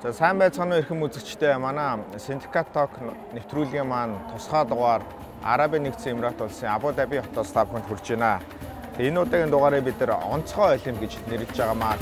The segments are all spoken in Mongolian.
За сайн байцгаана уу эрхэм үзэгчдээ. Манай Syndicate Talk нэвтрүүлгийн маань тусгай дугаар Арабын нэгдсэн Эмират улсын Абу Даби хотоос та бүхэнд хүрж байна. Энэ удаагийн дугаарыг бид нэр онцгой олимп гэж нэрлэж байгаа маа.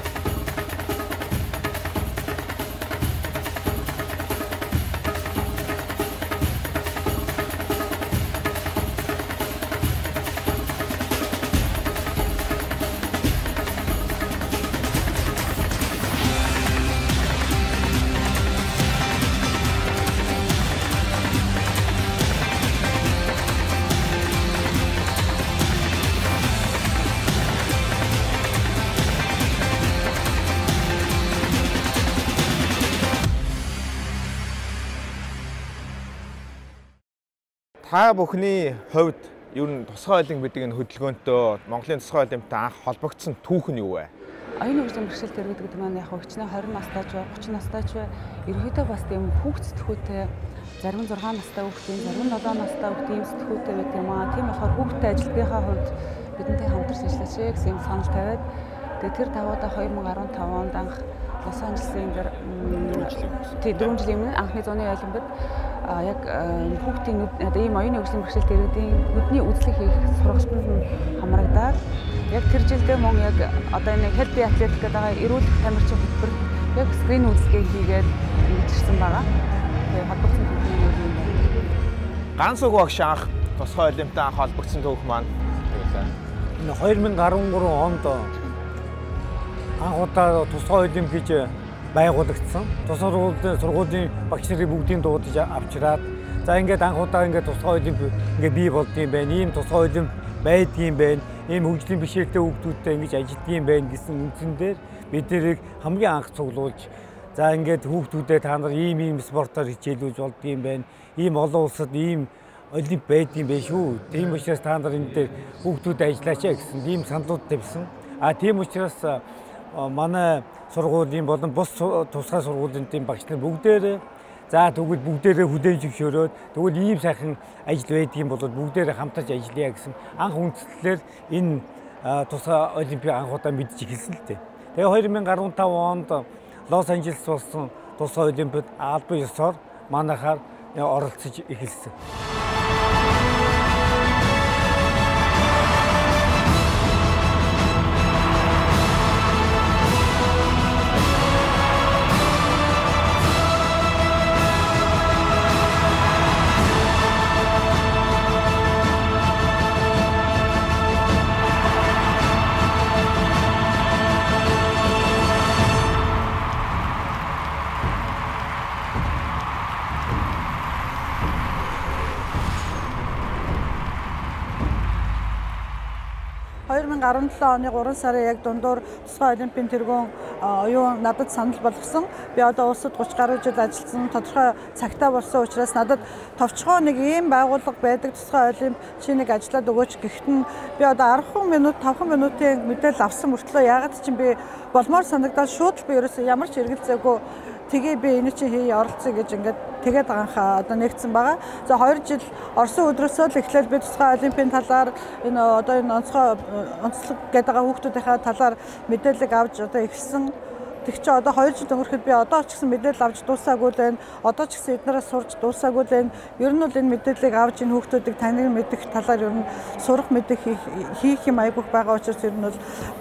Та бүхний хувьд ер нь тусгай олимп гэдэг энэ хөдөлгөөнтөө Монголын тусгай олимптай анх холбогдсон түүх нь юу вэ? Оюуны хөгжлийн бэрхшээл гэдэг маань яг хөгжнөө 20 настай ч 30 настай ч ерөнхийдөө бас тийм хүүхд сэтгүүтэй зарим 6 настай хүүхдийн зарим 7 настай хүүхдийн сэтгүүтэй байдаг юм аа. Тийм болохоор хүүхдтэй ажилтныхаа хувьд бидэнтэй хамтарч ажиллаж гэсэн юм санал тавиад тэгээд тэр даваадаа 2015 онд анх Лос Анжелесийн дээр 4 жилийн өмнө анхны зууны олимпиад яг хүүхдийн ийм оюуны хөгжлийн бэрхшээлтэй иргэдийн нүдний үзлэг хийх сургалтанд хамрагдаад яг тэр жилдээ мөн яг одоо энэ Healthy Athletic гэдэг эрүүл тамирчин хөтөлбөр яг скрин үзлэгээ хийгээд ирсэн байгаа. Тэгээ холбогдсон түүх нь юу юм бэ? Ганц үг багш анх тусгай олимптай анх холбогдсон түүх маань энэ 2013 онд анх удаа тусгай олимп гэж байгуулагдсан. Тусгай сургуулийн багш нарын бүгдийг дуудаж авчираад за ингээд анх удаа ингээд тусгай олимп ингээд бий болдгийм байна. Ийм тусгай олимп байдгийм байна. Ийм хөгжлийн бишэлтэй хүүхдүүдтэй ингэж ажилдгийм байна гэсэн үндсэндээр бид нэрийг хамгийн анх цуглуулж за ингээд хүүхдүүдэд та нар ийм спортоор хичээлүүлж болдгийм байна. Ийм олон улсад ийм олимп байдгийм байх шүү. Тийм учраас та нар энэ дээр хүүхдүүдэд ажиллаач гэсэн ийм саналууд тавьсан. Тийм учраас манай сургуулийн болон бус тусгай сургуулийн багш нар бүгдээрээ за тэгвэл бүгдээрээ хүлээн зөвшөөрөөд тэгвэл ийм сайхан ажил байдгийн бол бүгдээрээ хамтарч ажиллая гэсэн анх үндслэлээр энэ тусгай олимпийг анх удаа мэдж эхэлсэн л дээ. Тэгээ 2015 онд Лос Анжелес болсон тусгай олимпиад албан ёсоор манайхаар оролцож эхэлсэн. оны 3 сарын яг дундуур тусгай олимпийн тэргуун оюун надад санал болгосон. Би одоо улсад 30 гаруй жил ажилласан тодорхой цагтаа болсон учраас надад товчгоо нэг ийм байгууллага байдаг тусгай олимп чи нэг ажиллаад өгөөч гэхэд нь би одоо 10 минут 5 минутын мэдээлэл авсан мөртлөө ягаад ч би болмоор санагдаад шууд би ерөөсөө ямар ч эргэлзээгүй тэгээ би энэ чинь хий оролцъё гэж ингээд тэгээд анхаа одоо нэгдсэн байгаа. За 2 жил Оросын өдрөөсөө л эхлээл би тусгай олимпийн талаар энэ одоо энэ онцлог гэдэг хүүхдүүдийнхээ талаар мэдээлэл авч одоо эхэлсэн. Тэг чи одоо 2 жил өнгөрөхөд би одоо ч гэсэн мэдээлэл авч дуусаагүй л байна. Одоо ч гэсэн эднээс сурч дуусаагүй л байна. Ер нь бол энэ мэдээллийг авч энэ хүүхдүүдийг таныг мэдэх талаар ер нь сурах мэдэх хийх юм айгүйх байгаа учраас ер нь бол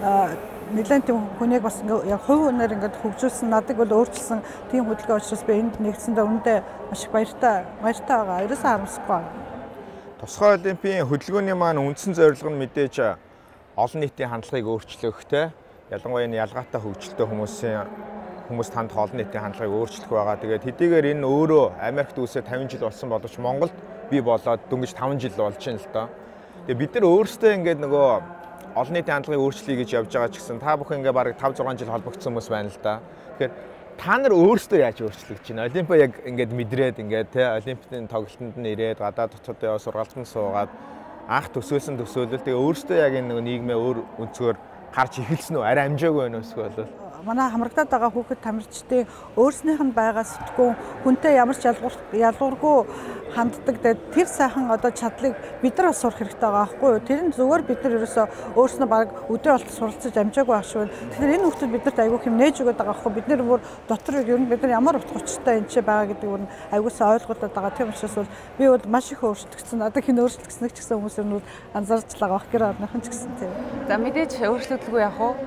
нэлээд тийм хүнийг бас яг хувь хүнээр ингээд хөгжүүлсэн надад бол өөрчилсөн тийм хөдөлгөөн учраас би энд нэгдсэндээ үнэндээ маш их баяртай байгаа. Ерөөсөө харамсахгүй. Тусгай олимпийн хөдөлгөөний маань үндсэн зорилго нь мэдээж олон нийтийн хандлагыг өөрчлөх те. Ялангуяа энэ ялгаатай хөгжилтэй хүмүүст хандах олон нийтийн хандлагыг өөрчлөх байгаа. Тэгээд хэдийгээр энэ өөрөө Америкт үүсээ 50 жил болсон боловч Монголд бий болоод дөнгөж 5 жил болж байна л доо. Тэгээд бид нар өөрсдөө ингээд нөгөө олон нийтийн хандлагыг өөрчлөе гэж явж байгаа ч гэсэн та бүхэн ингээ бараг 5-6 жил холбогдсон хүмүүс байна л да. Тэгэхээр та нар өөрсдөө яаж өөрчлөгдөж байна? Олимпиа яг ингээд мэдрээд ингээд те олимпийн тоглолтод нь ирээд гадаад дотоод яваа сургалтанд суугаад анх төсөөлсөн төсөөлөл тэгээ өөрсдөө яг энэ нийгмээ өөр өнцгөр гарч эхэлсэн үү? Арай амжаагүй байна уу эсвэл? манай хамрагдаад байгаа хүүхэд тамирчдын өөрснийх нь байгаа сэтгүүн хүнтэй ямар ч ялгуургүй ханддаг. Тэр сайхан одоо чадлыг бид нар бас сурах хэрэгтэй байгаа байхгүй юу? Тэр нь зүгээр бид нар ерөөсөө өөрснөө баг өдөө болтол суралцаж амжаагүй ах шүү. Тэгэхээр энэ хүүхдүүд биднэрт айгүй хэм нээж өгöd байгаа байхгүй юу? Бид нар бүр дотор ер нь бид нар ямар утга учиртай энэ ч байгаа гэдэг нь айгуусаа ойлгуулад байгаа. Тийм учраас бол би бол маш их өөрчлөгдсөн. Одоо хин өөрчлөгдснэг ч гэсэн хүмүүс нь анзаарч л байгаа гэр орныхан ч гэсэн тийм. За мэдээж өөрчлөгдөлгүй яах вэ?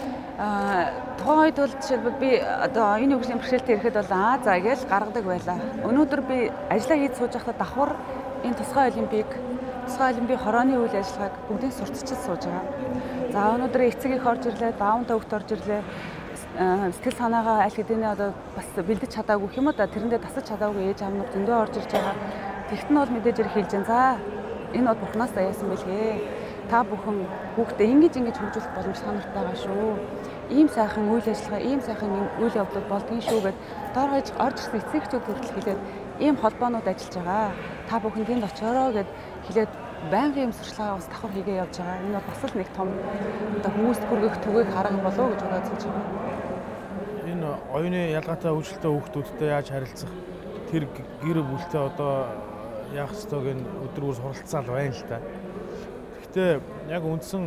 Тухайн үед бол жишээлбэл би одоо энэ хөгжлийн бэрхшээлтэй ирэхэд бол за гэж гаргадаг байлаа. Өнөөдөр би ажиллаа хийж сууж байхдаа давхар энэ тусгай олимпийн хорооны үйл ажиллагааг бүгдийг сурталчилж сууж байгаа. За өнөөдөр эцэг их орж ирлээ, даавнтаа хөвгт орж ирлээ. Сэтгэл санаагаа аль хэдийн одоо бас бэлдэж чадаагүй юм уу да тэрэндээ тасаж чадаагүй ээж аав нар зөндөө орж ирж байгаа. Тэгт нь бол мэдээж ирэх хэлж байна. За энэ бол бурхнаас даяасан байлгээ. Та бүхэн хүүхдээ ингэж хөгжүүлэх боломж санаартай байгаа шүү. Ийм сайхан үйл ажиллагаа, ийм сайхан үйл явдлууд болдгийн шүү гэд дооргож орж ирсэн эцэгчүүд хүртэл хэлээд ийм холбоонууд ажиллаж байгаа. Та бүхэн тэнд очиороо гэд хэлээд байнгын юм сурчлагаа бас давхар хийгээ явж байгаа. Энэ бол бас л нэг том одоо хүмүүст хүргэх түгээг харах болов гэж бодож байгаа. Энэ оюуны ялгаатай хөгжилтэй хүүхдүүдтэй яаж харилцах тэр гэр бүлтэй одоо яах ёстойг нь өдрөөр суралцаал байна л та. Гэхдээ яг үндсэн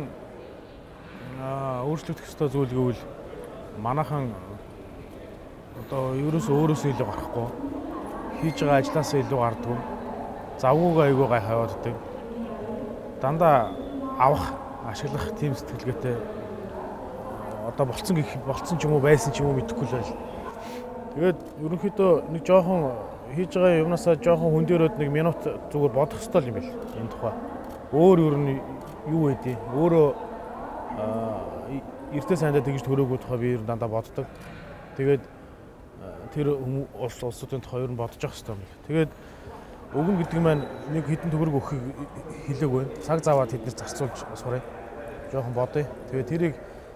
өөрчлөгдөх ёстой зүйл гэвэл манайхан одоо өөрөөсөө илүү гарахгүй хийж байгаа ажлаасаа илүү гардгүй завгүйгээ айгүй гай хавааддаг дандаа авах ашиглах тийм сэтгэлгээтэй одоо болцсон ч юм уу байсан ч юм уу мэдэхгүй л байл. Тэгээд ерөнхийдөө нэг жоохон хийж байгаа юмнасаа жоохон хүндэрөөд нэг минут зүгээр бодох ёстой юм байл энэ тухай. Өөр ер нь юу вэ? Өөрөө эртээ сайндаа тэгж төрөөгөө тухай би ер нь дандаа боддог. Тэгээд тэр улсуудын тухай ер нь бодож явах хэрэгтэй юм байна. Тэгээд өгнө гэдэг маань нэг хэдэн төгрөг өгөхийг хэлээг байна. Цаг заваад тэднэр зарцуулж сурыг. Жоохон бодъё. Тэгээд тэрийг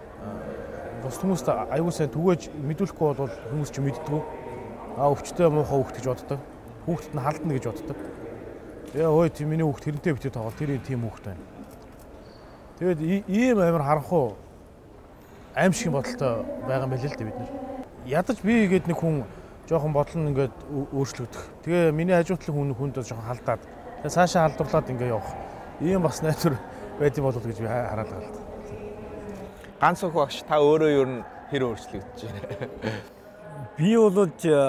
бус хүмүүст аюул сайн түгээж мэдүүлэхгүй бол хүмүүс ч мэддэггүй. Өвчтөе муухай хүүхд гэж боддог. Хүүхдэд нь халдна гэж боддог. Яа ой тийм миний хүүхд тэрнтэй битээ тоглол тэр тийм хүүхд байна. Тэгээд ийм амар харанхуй аимшиг бодолтой байгаа юм байл л дээ бид нар. Ядаж би гээд нэг хүн жоохон бодол нь ингээд өөрчлөгдөх. Тэгээ миний хажуутлаг хүнд жоохон халдаад. Тэгээ цаашаа халдварлаад ингээд явах. Ийм бас найдвар байд юм болов гэж би хараад байгаа л. Ганц өх багш та өөрөө ер нь хэр өөрчлөгдөж байна? Би бол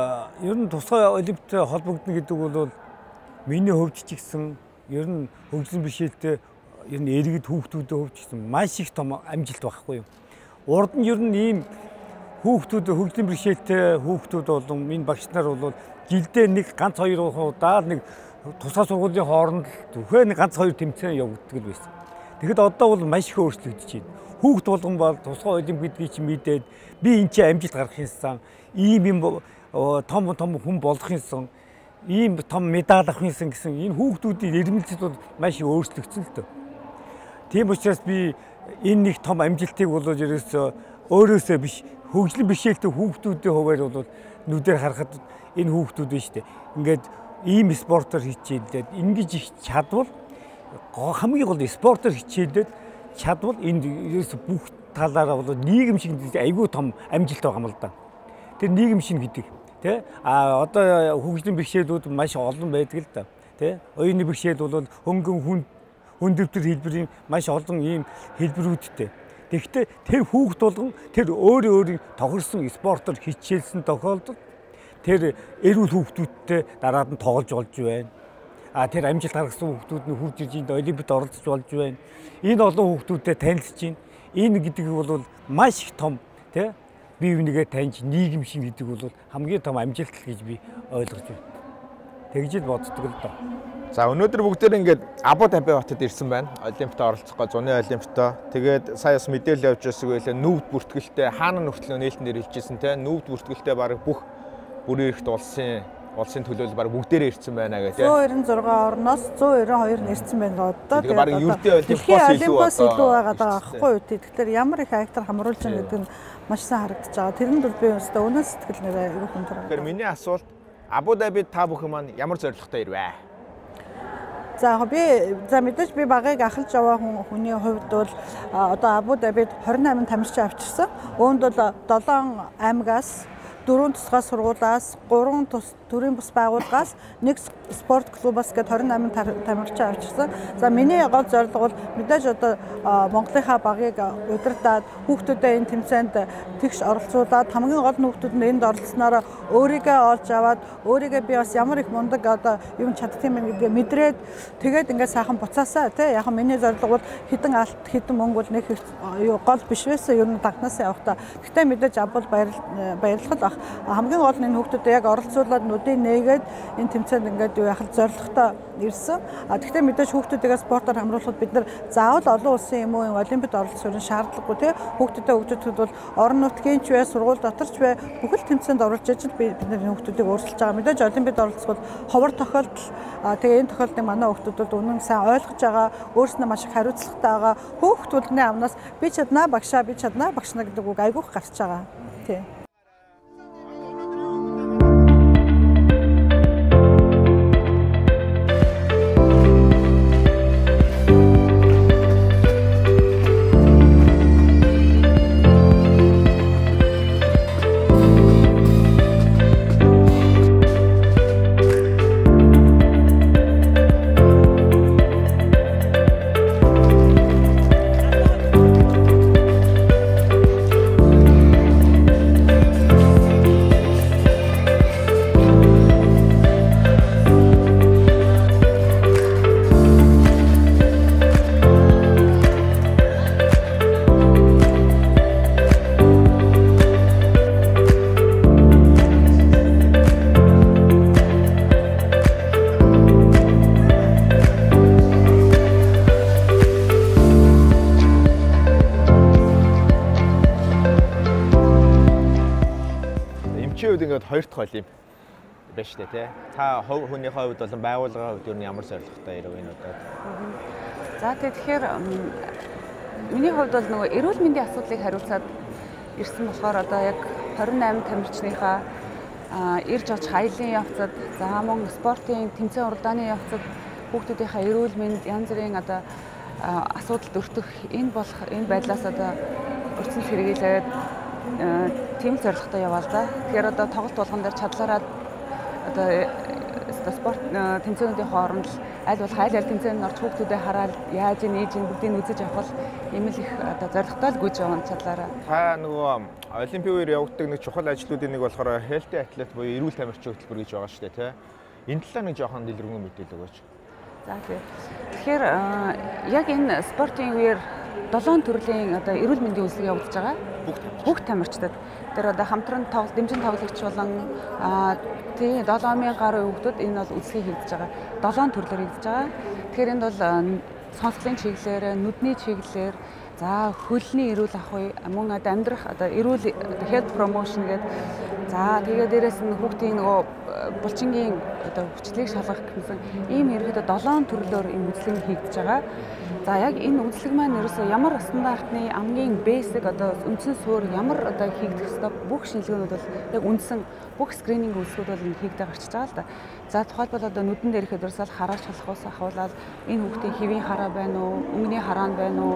ер нь тусгай олимпиадтай холбогдно гэдэг бол миний хувьд ч гэсэн ер нь хөгжлийн бишэлтэй ер нь иргэд хүүхдүүдэд хувьд ч гэсэн маш их том амжилт байхгүй юу. Урд нь ер нь ийм хүүхдүүд хөгжлийн бишэлтэй хүүхдүүд болон энэ багш нар бол жилдээ нэг ганц хоёр удаа нэг тусгай сургуулийн хооронд зөвхөн ганц хоёр тэмцээн явагддаг л байсан. Тэгэхэд одоо бол маш их өөрчлөгдөж байна. Хүүхд болгон бол тусгай олимпиадыг чинь мэдээд би энэ чинь амжилт гаргах юмсан ийм юм том хүн болох юмсан ийм том медаль авах юмсан гэсэн энэ хүүхдүүдийн ирмэлцэл бол маш их өөрчлөгдсөн л дөө. Тийм учраас би энэ нэг том амжилтыг бол өөрөөсөө биш хөгжлийн бишэлтэй хүүхдүүдийн хувьд бол нүдээр харахад энэ хүүхдүүд нь шүү дээ. Ингээд ийм спортоор хичээлээд ингэж их чадвал хамгийн гол спортоор хичээлээд чадвал энд бүх талаараа бол нийгэм шиг айгүй том амжилт байгаа юм л да. Тэр нийгэм шиг гэдэг тий одоо хөгжлийн бэрхшээлүүд маш олон байдаг л да. Тий оюуны бэрхшээл бол хөнгөн хүндэвтэр хэлбэрийн маш олон ийм хэлбэрүүдтэй. Тэгэхдээ тэр хүүхд болгон тэр өөрийн тохирсон спортоор хичээлсэн тохиолдолд тэр эрүүл хүүхдүүдтэй дараад нь тоглож болж байна. Тэр амжилт гаргасан хүүхдүүд нь хурж ирж энд олимпиад оролцож болж байна. Энэ олон хүүхдүүдтэй танилцж байна. Энэ гэдэг бол маш их том тий бие бинийгээ таньж нийгэм шиг гэдэг бол хамгийн том амжилт гэж би ойлгож байна. Тэгж л боддог л доо. За өнөөдөр бүгдээр ингээд Абу Даби хотод ирсэн байна. Олимпиад оролцохгоо зуны олимпиад. Тэгээд саяас мэдээлэл явж байсан байлаа нүвд бүртгэлтэй хаана нүртлөө нээлтнээр хэлжсэн те нүвд бүртгэлтэй баг бүх бүрийн эрхт улсын төлөөлөл баг бүгдээрээ ирсэн байна гэх те. 196 орноос 192 нэрсэн байна одоо. Тэгээд баг ердөө олимпиас илүү байгаа даа аахгүй юу. Тэгэхээр ямар их актер хамруулж байгаа гэдэг нь маш сайн харагдаж байгаа. Тэрэн дөр би өөртөө өнөө сэтгэл нэрээ ирэх хүн төрөө. Тэгэхээр миний асуулт Абу Дабид та бүхэн маань ямар зорилготой ирвэ? За мэдээж би багыг ахалж яваа хүний хувьд бол одоо Абу Дабид 28 тамирчин авчирсан. Үүнд бол 7 аймагаас 4 тусгай сургуулиас 3 төрийн бус байгууллагаас 1 спорт клубаас гээд 28 тамирчин авчирсан. За миний гол зорилго бол мэдээж одоо Монголынхаа багыг удирдаад хүүхдүүдэд энэ тэмцээнд тэгш оролцуулаад хамгийн гол нь хүүхдүүд нь энд оролцсноор өөрийгөө олж аваад өөрийгөө би бас ямар их мундаг одоо юм чаддаг юм гэдгээ мэдрээд тэгээд ингээд сайхан буцаасаа тий яг миний зорилго бол хідэн алт хідэн мөнгө бол нэг гол биш байсан ер нь дагнаасаа явахдаа. Гэхдээ мэдээж Абул баярлах л хамгийн гол нь энэ хүүхдүүдэд яг оролцуулаад нүдийг нээгээд энэ тэмцээнд ингээд юу яхал зорилготой ирсэн. Гэхдээ мэдээж хүүхдүүдээ спортоор хамруулахад бид нар заавал олон улсын юм уу олимпиад оролцох шаардлагагүй тий хүүхдүүдэд бол орон нутгийн ч бай сургууль дотор ч бай бүхэл тэмцээнд оролцож иж бидний хүүхдүүдийг өөрчилж байгаа. Мэдээж олимпиад оролцоход ховор тохиолдол тэгээ энэ тохиолдлыг манай хүүхдүүд үнэн сайн ойлгож байгаа, өөрснөө маш их хариуцлагатай байгаа. Хүүхдүүдний амнаас би чаднаа багшаа гэдэг үг айгүйх гарч байгаа. Тий. Ингээд хоёр дахь олимп байна шүү дээ тий. Та хүний хувьд болон байгууллагын хувьд юу ямар зорилготой ирв энэ удаад? За тэгэхээр миний хувьд бол нөгөө эрүүл мэндийн асуудлыг хариуцаад ирсэн болохоор одоо яг 28 тамирчныхаа ирж очих аялын явцад за мөн спортын тэмцээн уралдааны явцад хүүхдүүдийнхээ эрүүл мэнд янз бүрийн одоо асуудалд өртөх энэ байдлаас одоо өрцөн сэргийлээд тийм зорилготой яваал да. Тэгэхээр одоо тоглолт болгон дээр чадлаараа одоо спорт тэмцээнүүдийн хооронд аль болох аль тэмцээнд орж хүүхдүүдэд хараад яаж нээж бүгдийг үзэж авах юм л их одоо зорилготой л гүйж явна чадлаараа. Та нөгөө олимпийн үеэр явагддаг нэг чухал ажлуудын нэг болохоор healthy athlete буюу эрүүл тамирчин хөтөлбөр гэж байгаа шүү дээ тий. Энэ талаар нэг жоохон дэлгэрэнгүй мэдээлэл өгөөч. За тэгэхээр яг энэ спортын үеэр 7 төрлийн одоо эрүүл мэндийн үйлчлэг явагдаж байгаа. Бүх тамирчдад. Тэр одоо хамтран дэмжин тоглогч болон тий 7000 гаруй хүүхдүүд энэ бол үйлчлэгийг хийгдэж байгаа. 7 төрлөөр хийгдэж байгаа. Тэгэхээр энд бол сонсголын чиглэлээр, нүдний чиглэлээр, за хөлний эрүүл ахуй, мөн одоо амьдрах одоо эрүүл health promotion гэдэг. За тэгээд дээрэс нь хүүхдийн нөгөө булчингийн одоо хүчлийг шалгах гэсэн ийм ерөөдөө 7 төрлөөр энэ үйлчлэг хийгдэж байгаа. За яг энэ үйлчлэг маань ерөөсөө ямар стандартны хамгийн basic одоо үндсэн суурь ямар одоо хийгдэх ёстой бүх шинжилгээнүүд бол яг үндсэн бүх скрининг үйлчлэгүүд бол энэ хийгдэж гарчиж байгаа л да. За тухайлбал одоо нүдэн дээр ихэд ерөөсөө хараач халахуус ахуулаад энэ хүүхдийн хэвийн хараа байна уу, өнгөний хараа байна уу,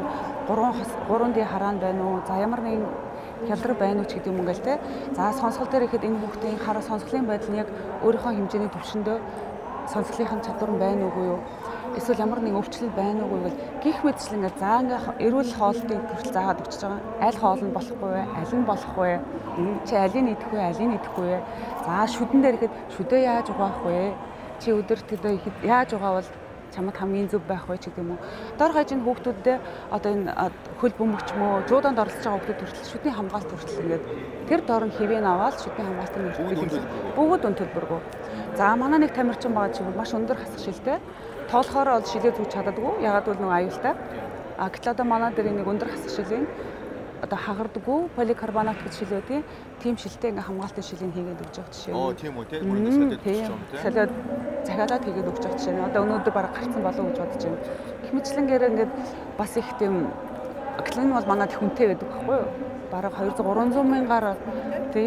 3D хараа байна уу, за ямар нэгэн хялдар байна уу ч гэдэг юм ингээл те. За сонсгол дээр ихэд энэ хүүхдийн хараа сонсголын байдал нь яг өөрийнхөө хэмжээний төвшөндөө сонсголынхын чадвар нь байна уугүй юу? Эсвэл ямар нэг өвчлөл байна уугүй гэл гих мэдчлэн ингээ за ингээ эрүүл хоолтыг төрөл заагаад өгч байгаа. Аль хоол нь болохгүй вэ? Аль нь болох вэ? Чи алийг идэх вэ? Алийг идэхгүй вэ? За шүдэн дээр ихэд шүдээ яаж угаах вэ? Чи өдөрт яаж угаавал чамд хамгийн зөв байх вэ ч гэдэг юм уу. Дор хаяж энэ хүүхдүүддээ одоо энэ хөл бөмбөгч мөө жууданд оролцож байгаа хүүхдүүд хүртэл шүдний хамгаалалт хүртэл ингээд тэр дор нь хэвэн аваад шүдний хамгаалтын бүгд өнтөлбөргөө. За манай нэг тамирчин байгаа чинь маш өндөр хасах шилтэй. Тоолохоор бол шилээ зүүж чаддаггүй. Ягаад гэвэл нэг аюултай. Гэтэл одоо манай дээр нэг өндөр хасах шилийн одоо хагардаггүй поликарбонат гэж шил байдیں۔ Тийм шилтэй ингээ хамгаалтын шилийг хийгээд өгч байгаа жишээ. Тийм үү тийм. Мөрөндөө солиод өгч байгаа юм тийм. Солиод захиалаад хийгээд өгч байгаа жишээ. Одоо өнөөдөр бараг гарцсан болов уу гэж бодож байна. Гэх мэтлэнгээр ингээд бас их тийм клин бол манайд хүнтэй байдаг байхгүй юу? Бараг 200-300 мянгаар тий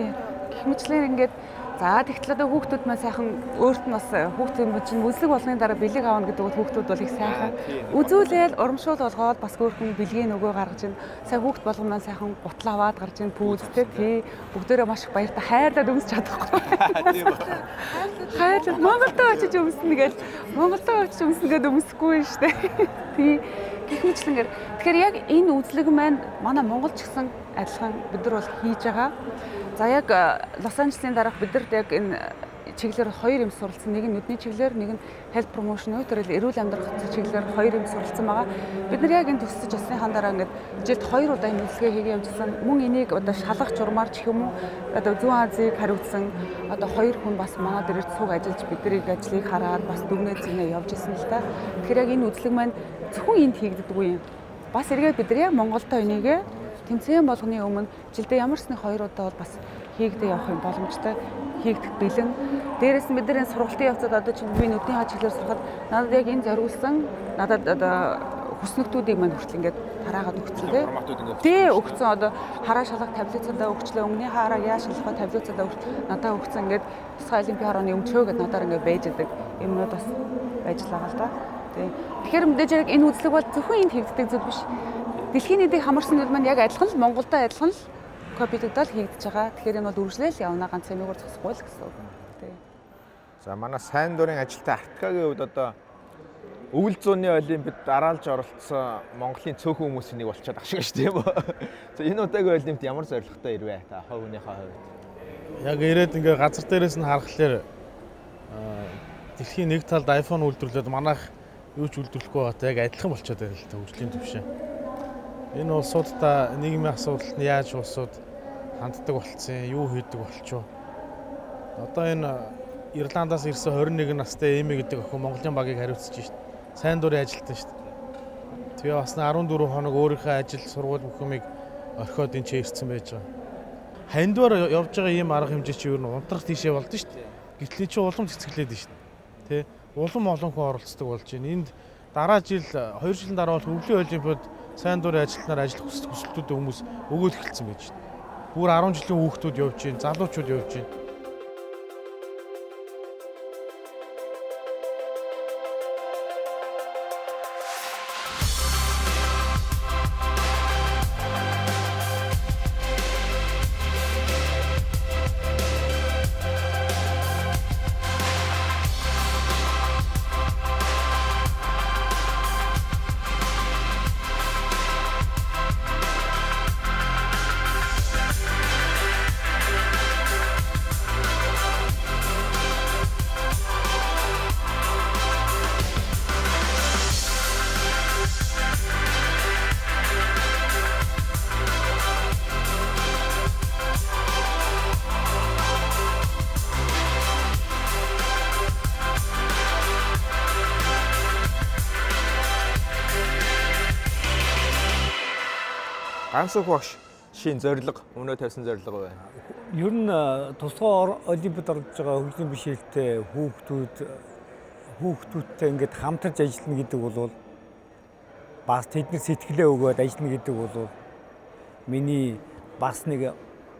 Гэх мэтлэн ингээд за тэгтэл одоо хүүхдүүд маань сайхан өөрт нь бас хүүхдүүд чинь үзлэг болгоны дараа бэлэг аавна гэдэг нь хүүхдүүд бол их сайхан үзүүлээл урамшуул болгоод бас өөрхөн бэлгийн нөгөө гаргаж ин сайн хүүхд болгоно сайхан гутал аваад гарч ин пүүзтэй тий бүгдээрээ маш их баяртай хайрлаад өмсч чадахгүй. Тийм ба. Хайрлаад Монголд очиж өмснө гэж Монголд очиж өмснө гэдэг өмсөхгүй шүү дээ. Тий гэх мэтлэнгээр тэгэхээр яг энэ үзлэг маань манай Монголд ч гэсэн адилхан бид нар бол хийж байгаа. За яг Лос Анжелесийн дараах бид нар яг энэ чиглэлээр хоёр юм суралцсан. Нэг нь нүдний чиглэлээр, нэг нь health promotion өдрөл эрүүл амьдрах чиглэлээр хоёр юм суралцсан байгаа. Бид нар яг энэ төсөж осныхаа дараа ингээд жилд 2 удаа энэ үйлчлэгээ хийгээ явуулсан. Мөн энийг одоо шалгах журмаар ч юм уу одоо Зүүн Азийг хариуцсан одоо 2 хүн бас манай дээр цуг ажиллаж бидний ажлыг хараад бас дүгнээ зэгнээ явж исэн л та. Тэгэхээр яг энэ үзлэг маань зөвхөн энд хийгддэггүй юм. Бас эргээд бид нар яг Монголдоо энийг тэмцээн болгоны өмнө жилдээ ямар ч нэг 2 удаа бол бас хийгдэж явах юм боломжтой хийгдэх бэлэн. Дээрээс нь бид нар энэ сургалтын явцад одоо чи би нүдний хаа чиглэлээр сурахад надад яг энэ зориулсан надад одоо хүснэгтүүдийг мань хүртэл ингээд тараагаад өгсөн тий өгсөн одоо хараа шалгах таблицадаа өгчлөө өмнөний хараа яаж шалгах таблицадаа надад өгсөн ингээд тусгай олимпийн хорооны өмчөө гэдээ надаар ингээд байж идэг юмнууд бас байж байгаа л да. Тэгэхээр мэдээж яг энэ үзлэг бол зөвхөн энд хийгддэг зүйл биш. Дэлхийн нийтийг хамарсан зүйл маань яг адилхан л Монголдо адилхан л копидогдол хийгдэж байгаа. Тэгэхээр энэ бол үргэлжлээл явна ганц юмгаар зогсохгүй л гэсэн үг. Тий. За манай сайн дурын ажилтан Артикагийн хувьд одоо өвөл зууны олимпиад дараалж оролцсон Монголын цөөхөн хүмүүсийн нэг болчиход ах шиг шүү дээ юм уу. За энэ удаагийн олимпиад ямар зорилготой ирвэ та хувь хүнийхээ хувьд? Яг ирээд ингээ газар дээрээс нь харахаар дэлхийн нэг талд iPhone үйлдвэрлээд манайх юу ч үйлдвэрлэхгүй байгаа яг адилхан болчиход байна л та хөгжлийн төвшин. Энэ улсуудаа нийгмийн асуудалд нь яаж улсууд ханддаг болцсон, юу хийдэг болчихоо. Одоо энэ Ирландаас ирсэн 21 настай Эми гэдэг охин Монголын багийг хариуцж шít. Сайн дурын ажилтан шít. Тэгээ бас 14 хоног өөрийнхөө ажил, сургууль бүх юмыг орхиод энэ ч ирсэн байж байгаа. Хандвар явж байгаа ийм арга хэмжээ чи юу н унтрах тийшээ болд шít. Гэтэл чи улам цэцгэлээд шít. Тэ? Улам олон хүн оролцдог болж байна. Энд дараа жил 2 жилийн дараа бол өвлийн олимпиад сайн дурын ажилтнаар ажиллах хүсэлтүүдээ хүмүүс өгөөл эхэлсэн байж шít. Бүр 10 жилийн хүүхдүүд явж байна, залуучууд явж байна. Ганцхан багш шин зорилго өмнөө тавьсан зорилго байна. Ер нь тусгай олимпиад орж байгаа хөгжлийн бишээлтэй хүүхдүүдтэй ингээд хамтарч ажиллана гэдэг бол бас тэдний сэтгэлээ өгөөд ажиллана гэдэг бол миний бас нэг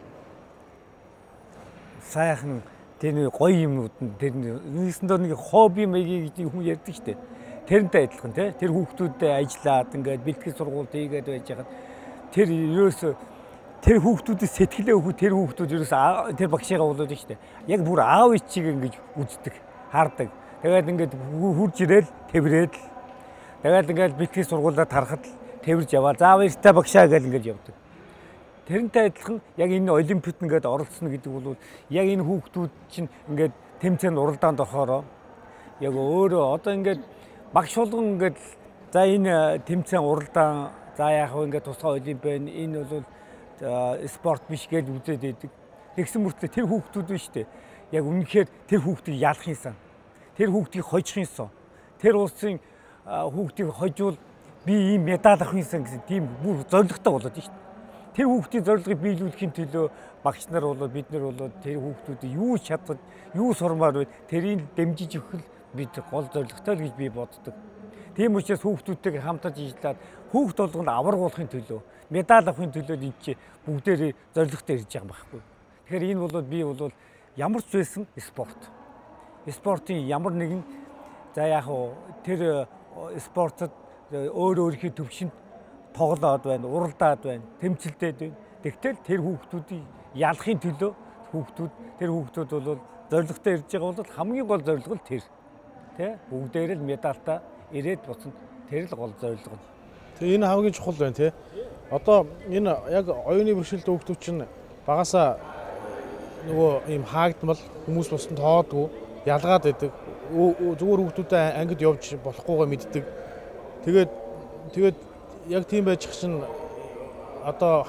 сайхан тэр гоё юмнууд нь тэр нэгсэндээ нэг хобби маягийн хүн ярьдаг шүү дээ. Тэрнтэй адилхан тий. Тэр хүүхдүүдтэй ажиллаад ингээд бэлтгэл сургуульд хийгээд байж хаад тэр ерөөсө тэр хүүхдүүдийн сэтгэлээ өгөх тэр хүүхдүүд ерөөсө тэр багшигаа болоод шүү дээ. Яг бүр аав ичиг ингэж үздэг, хардаг. Тэгээд ингээд хурж ирээл тэврээд л. Тэгээд ингээд бэлтгэл сургуулиудад тарахад тэвэрж яваа. Заав ихтэй багшаа гэж ингэж явдаг. Тэрнтэй адилхан яг энэ олимпиад ингээд оролцсон гэдэг бол яг энэ хүүхдүүд чинь ингээд тэмцээнд уралдаанд орохороо яг өөрөө одоо ингээд багш болгон ингээд за энэ тэмцээн уралдаан за яг ингээд тусгай олимпиад энэ бол спорт биш гэж үзээд байдаг. Тэгсэн мөртлөө тэр хүүхдүүд биш үү? Яг үнэхээр тэр хүүхдийг ялах юмсан. Тэр хүүхдийг хожих юмсан. Тэр улсын хүүхдийг хожвол би ийм медаль авах юмсан гэсэн тийм бүр зорилготой болоод шүү дээ. Тэр хүүхдийн зорилгыг биелүүлэхийн төлөө багш нар болоод бид нар болоод тэр хүүхдүүдийг юу чадвал юу сурмаар вэ? Тэрийг дэмжиж өгөх бид гол зорилготой л гэж би боддог. Тийм учраас хүүхдүүдтэйгээ хамтарч ажиллаад хүүхд болгонд аврагуулахын төлөө, медаль авахын төлөө энэ чи бүгдээрээ зорилготой ирж байгаа байхгүй. Тэгэхээр энэ бол би бол ямар ч байсан спорт. Спортын ямар нэгэн за яг тэр спортод өөрийнхөө төвшөнд тоглоод байна, уралдаад байна, тэмцэлдээд байна. Тэгтэл тэр хүүхдүүдийг ялахын төлөө тэр хүүхдүүд бол зорилготой ирж байгаа бол хамгийн гол зорилго нь тэр. Тэ? Бүгдээр л медальтай ирээд буцанд тэр л гол зорилго нь. Тэгээ энэ хамгийн чухал байна тий. Одоо энэ яг оюуны бэрхшээлтэй хүүхдүүд чинь багасаа нөгөө ийм хаагдмал хүмүүс бусдад тоодгүй ялгаад байдаг. Зүгээр хүүхдүүдэд ангид явж болохгүйгээ мэддэг. Тэгээд яг тийм байж чинь одоо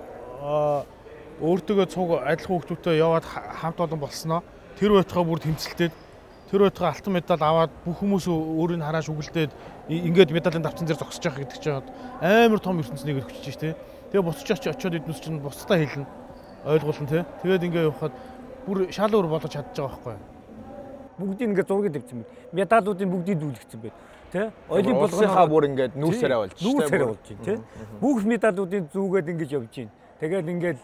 өөртөө цуг адилхан хүүхдүүдтэй яваад хамт олон болсноо тэр байтугай бүр тэмцэлтээд тэр байтугай алтан медаль аваад бүх хүмүүс өөрийг харааш үгэлдээд ингээд медалийн давтсан дээр зогсож байгаа гэдэг чинь амар том ертөнцийг өргөжж штэ. Тэгээ буцаж очиод эднес чинь бусдаа хэлнэ. Ойлгуулна тий. Тэгээд ингээд явахад бүр шал өөр болгож чадчих байгаа байхгүй. Бүгдийг ингээд зургийг тавьсан байна. Медалуудын бүгдийг дүүлгцсэн байна. Тэ? Оюун болгоныхаа бүр ингээд нүүрсээрээ болж байна. Нүүрсээрээ болж байна тий. Бүх медалуудын зүүгээд ингэж явж байна. Тэгээд ингээд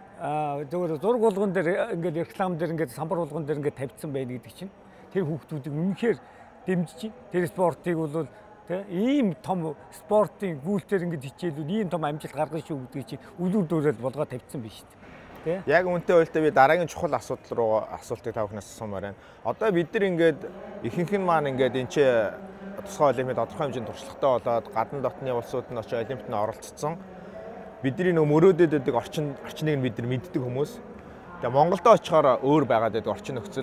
зөвхөн зураг болгон дээр ингээд реклам дээр ингээд самбар болгон дээр ингээд тавьсан байна гэдэг чинь тэр хүүхдүүдийг үнэхээр дэмжиж байна. Тэр спортыг бол тий ийм том спортын гүйлтээр ингээд хичээлүүд ийм том амжилт гаргана шүү гэдэг чинь үлгэр дуурайл болгоод тавьсан байна шүү дээ. Яг үнтэй уйлтаа би дараагийн чухал асуудал руу асуултыг та бүхнээс асуумаар байна. Одоо бид нар ингээд ихэнх нь маань ингээд энэ ч тусгай олимпиад тодорхой хэмжээнд туршлагатай болоод гадна дотны улсууд нь очиж олимпиад оролцсон. Бидний нөө мөрөөдөд байдаг орчныг бид нар мэддэг хүмүүс. Тэгээ Монголдо очихоор өөр байгаад байдаг орчин нөхцөл.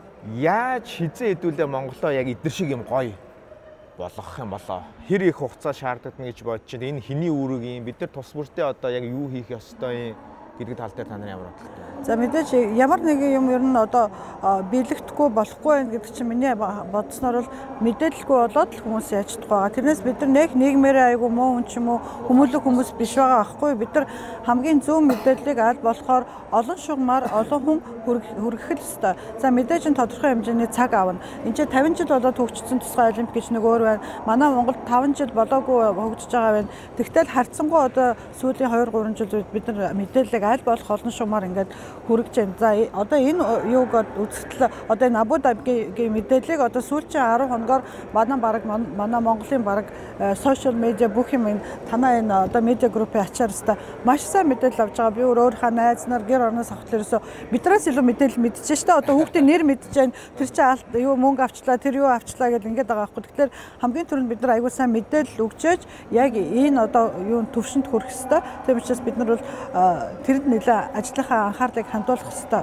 Яаж хизээ хэдүүлээ Монголоо яг эдгэр шиг юм гоё болгох юм болоо. Хэр их хугацаа шаардлагдан гэж бодож чинь энэ хэний үүрэг юм бид нар тус бүртээ одоо яг юу хийх ёстой юм гэдэг тал дээр та нарын ямар бодлоготой? За мэдээж ямар нэгэн юм ер нь одоо биелэгдэхгүй болохгүй байх гэдэг чинь миний бодсноор бол мэдээлэлгүй болоод л хүмүүс яаж чадах байгаа. Тэрнээс бид нар нийгмээрээ айгүй муу хүн ч юм уу хүмүүлэг хүмүүс биш байгаа аахгүй. Бид нар хамгийн зөв мэдээллийг аль болохоор олон шугамар олон хүн хүргэх л ёстой. За мэдээж тодорхой хэмжээний цаг авна. Энд чинь 50 жил болоод хөгжсөн тусгай олимпик гэж нэг өөр байна. Манай Монголд 5 жил болоогүй хөгжиж байгаа байна. Тэгтэл харьцангуй одоо сүүлийн 2-3 жил бид нар мэдээллийг аль болох олон шугамар ингээд хүргэж байна. За одоо энэ юуг үзэгдэл одоо энэ Абу Дабигийн мэдээллийг одоо сүүлийн 10 хоногоор манай Монголын бараг сошиал медиа бүх юм энэ танаа энэ одоо медиа группийн ачаар өстой маш сайн мэдээлэл авч байгаа. Би өөрийнхөө найз нар гэр орноос авахлаар өсөө биднээс илүү мэдээлэл мэдчихэж штэ. Одоо хүүхдийн нэр мэдчихээн тэр чинь юу мөнгө авчлаа тэр юу авчлаа гэдэг ингээд байгаа байхгүй. Тэгэхээр хамгийн түрүүнд бид нар аягүй сайн мэдээлэл өгчөөж яг энэ одоо юу төвшөнд хүрэх ёстой. Тийм учраас бид нар бол тэрэнд нэлээ ажлынхаа анхаарлыг хандуулах ёстой.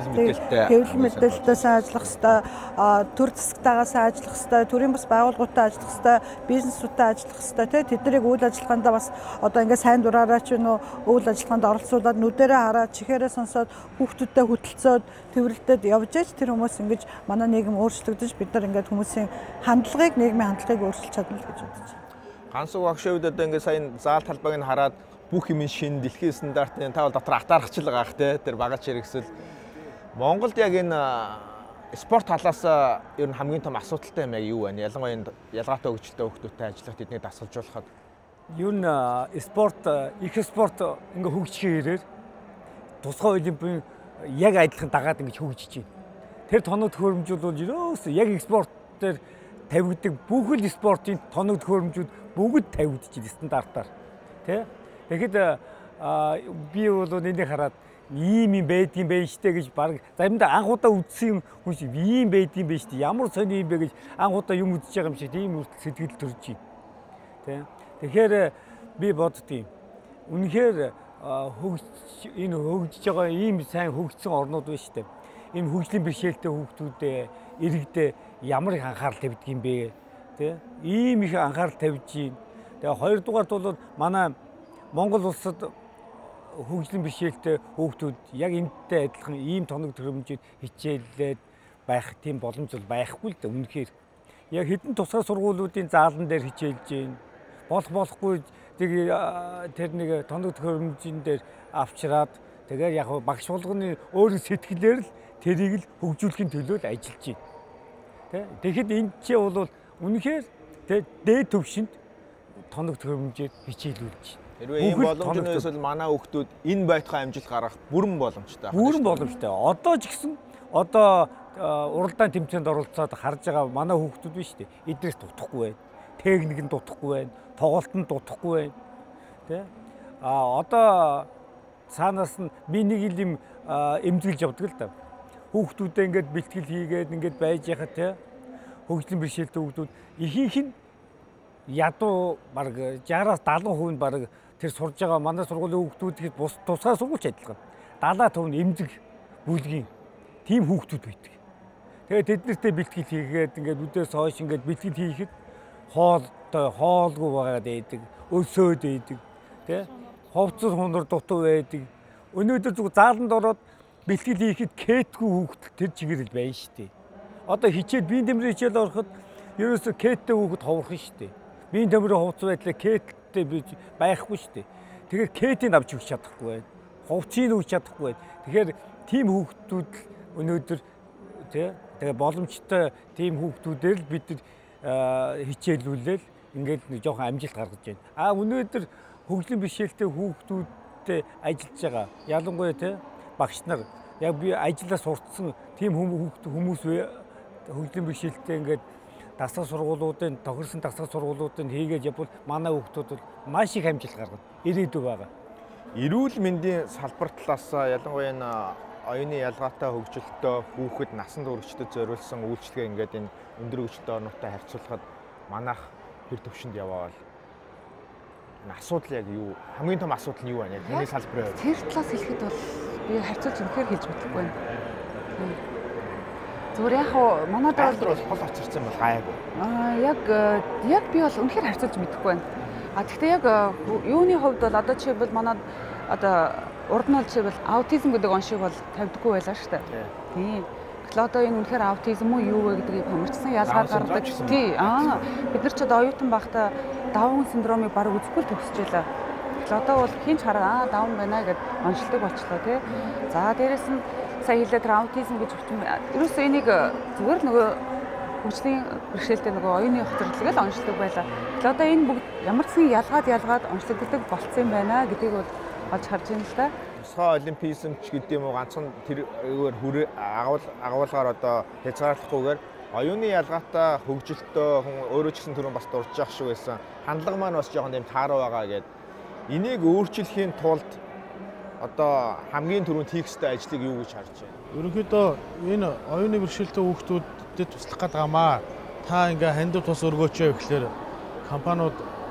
Хэвлэл мэдээлэлтэй сайн ажиллах ёстой. Төр засагтайгаа сайн ажиллах ёстой. Төрийн бас байгууллагуудтай ажиллах ёстой. Бизнесүүдтэй ажиллах ёстой. Тэднийг үйл ажиллагаанд бас одоо ингээд сайн дураараа ч нөө үйл ажиллагаанд оролцуулаад нүдэрээ хараад чихээрээ сонсоод хүүхдүүдтэй хөтөлцөөд тэрвэрлдээд явж ээж тэр хүмүүс ингэж манай нийгэм өөрчлөгдөж бид нар ингээд хүмүүсийн хандлагыг нийгмийн хандлагыг өөрчилж чадна л гэж бодож байна. Ганц уг агшууд одоо ингээд сайн заал талбайг нь хараад бүх юм шин дэлхийн стандартын та бол дотор атаархч л байгаа х те тэр багаж хэрэгсэл Монголд яг энэ спорт талаас ер нь хамгийн том асуудалтай юм яг юу вэ? Ялангуяа ялгаатай хөгжилтэй хүүхдүүдтэй ажиллах тэднийг дасгалжуулахад юу н спорт их спорт ингээ хөгжихээр тусгай олимпийн яг адилхан дагаад ингээ хөгжиж байна. Тэр тоног төхөөрөмжүүд бол ерөөс яг спорт дээр тавигддаг бүх л спортын тоног төхөөрөмжүүд бүгд тавигдчих стандартаар тий. Тэгэхэд би бол энийг хараад ийм юм байдгийн байж штэ гэж баг заримдаа анхудаа үзсэн хүн шиг ийм байдгийн байж штэ ямар сони юм бэ гэж анхудаа юм үзэж байгаа юм шиг тийм сэтгэл төрж байна. Тэ. Тэгэхээр би боддtiin. Үнэхээр энэ хөгжиж байгаа ийм сайн хөгжсөн орнууд байна штэ. Энэ хөгжлийн бэрхшээлтэй хүүхдүүдээ иргэдээ ямар их анхаарал тавьдаг юм бэ? Тэ. Ийм их анхаарал тавьж байна. Тэгээ хоёрдугаарт бол манай Монгол улсад хөгжлийн бэрхшээлтэй хүүхдүүд яг энэтэй адилхан ийм тоног төхөөрөмжөд хичээллээд байх тийм боломж бол байхгүй л да үнэхээр. Яг хэдэн тусгай сургуулиудын заалан дээр хичээлж гин болохгүй тэр нэг тоног төхөөрөмжийн дээр авчраад тэгээд яг багш болгоны өөрийн сэтгэлээр л тэрийг л хөгжүүлэхийн төлөө л ажиллаж байна. Тэгэхэд энэ ч бол үнэхээр дээд төвшөнд тоног төхөөрөмжөд хичээлүүлж байна. Хэрвээ ийм боломж нөөсөл манай хүүхдүүд энэ байтугай амжилт гаргах бүрэн боломжтой. Бүрэн боломжтой. Одоо ч гэсэн одоо уралдаан тэмцээнд оролцоод харж байгаа манай хүүхдүүд биш үү? Эдрээс дутахгүй байна. Техник нь дутахгүй байна. Тоглолт нь дутахгүй байна. Тэ? Одоо цаанаас нь би нэг юм эмзэглэж явдаг л да. Хүүхдүүдээ ингээд бэлтгэл хийгээд ингээд байж яхад тэ хөгжлийн бэрхшээлтэй хүүхдүүд ихийнх нь ядуу баг 60-аас 70% нь баг тэр сурж байгаа манай сургуулийн хүүхдүүд бус тусгай сургуульч адилхан. 70% нь эмзэг бүлгийн тийм хүүхдүүд байдаг. Тэгээд тэднэртэй бэлтгэл хийгээд ингээд үдээс хойш ингээд бэлтгэл хийхэд хоолгүй байгаад байдаг, өсөөд байдаг, тий? Ховцор хунар дутуу байдаг. Өнөөдөр зүг зааланд ороод бэлтгэл хийхэд кэтгүй хүүхд тэр чигээрэл байна шүү дээ. Одоо хичээл биеийн тэмрийн хичээл ороход ерөөсө кэттэй хүүхэд ховорхон шүү дээ. Биеийн тэмрийн хувцас байдлаа кэттэй байхгүй шүү дээ. Тэгэхээр кэтийг авч өгч чадахгүй байна. Хувцсыг өгч чадахгүй байна. Тэгэхээр тийм хүүхдүүд өнөөдөр тий тэгээ боломжтой тийм хүүхдүүдээр л бид хичээлүүлээл ингээд нэг жоохон амжилт гаргаж байна. Өнөөдөр хөгжлийн бэрхшээлтэй хүүхдүүдтэй ажиллаж байгаа. Ялангуяа тий багш нар яг би ажиллаа сурцсан тийм хүмүүс хөгжлийн бэрхшээлтэй ингээд дасгал сургуулиудын тохирсон дасгал сургуулиудын хийгээд явбал манай хүүхдүүд бол маш их амжилт гаргана. Ирээдүй байгаа. Эрүүл мэндийн салбар талаас ялангуяа энэ оюуны ялгаатай хөгжилтөө хүүхэд насанд хүрэгчдэд зориулсан үйлчлэгээ ингээд энэ өндөр хөгжилтэй орнуудтай харьцуулахад манайх хэр төвшөнд яваавал энэ асуудал яг юу хамгийн том асуудал нь юу байна? Яг миний салбарын хувьд. Тэр талаас хэлэхэд бол би харьцуулж үнэхээр хэлж мэдэхгүй байна. Зүгээр яг манайд бол хол очирсан бол гайгүй. Яг би бол үнэхээр харьцуулж мэдэхгүй байна. Гэхдээ яг юуны хувьд бол одоо жишээлбэл манайд одоо урд нь жишээлбэл аутизм гэдэг оншиг бол тавьдаггүй байлаа шүү дээ. Тийм. Тэгэхээр одоо энэ үнэхээр аутизм уу юу вэ гэдгийг хамарчсан ялгаар гаргадаг. Тий. Бид нар ч одоо оюутан байхдаа даун синдромыг баг үзэхгүй төгсөж байлаа. Тэгэхээр одоо бол хинч хараа даун байна гэд оншилдог болчлоо тий. За дээрэс нь сая хэлээд тэр аутизм гэж хүчин ерөөсөө энийг зүгээр л нөгөө хөгжлийн бэрхшээлтэй нөгөө оюуны хоцролыг л оншилдог байлаа. Тэгэхээр одоо энэ бүгд ямар ч нэг ялгаад онцлогддог болцсон юм байна гэдгийг бол олж харж байна л да. Тусгай олимпизм ч гэдэг юм уу ганцхан тэргээр агуулгаар одоо хязгаарлахгүйгээр оюуны ялгаатай хөгжилтөө хүн өөрөө ч гэсэн түрүүн бас дурж явах шиг байсан. Хандлага маань бас жоохон тийм тааруу байгаа гэдэг. Энийг өөрчлөхийн тулд одоо хамгийн түрүүнд хийх ёстой ажлыг юу гэж харж байна? Ерөнхийдөө энэ оюуны бэрхшээлтэй хүүхдүүдэд туслах гэдэг амаа та ингээ хандив тус өргөөч гэхлээр компаниуд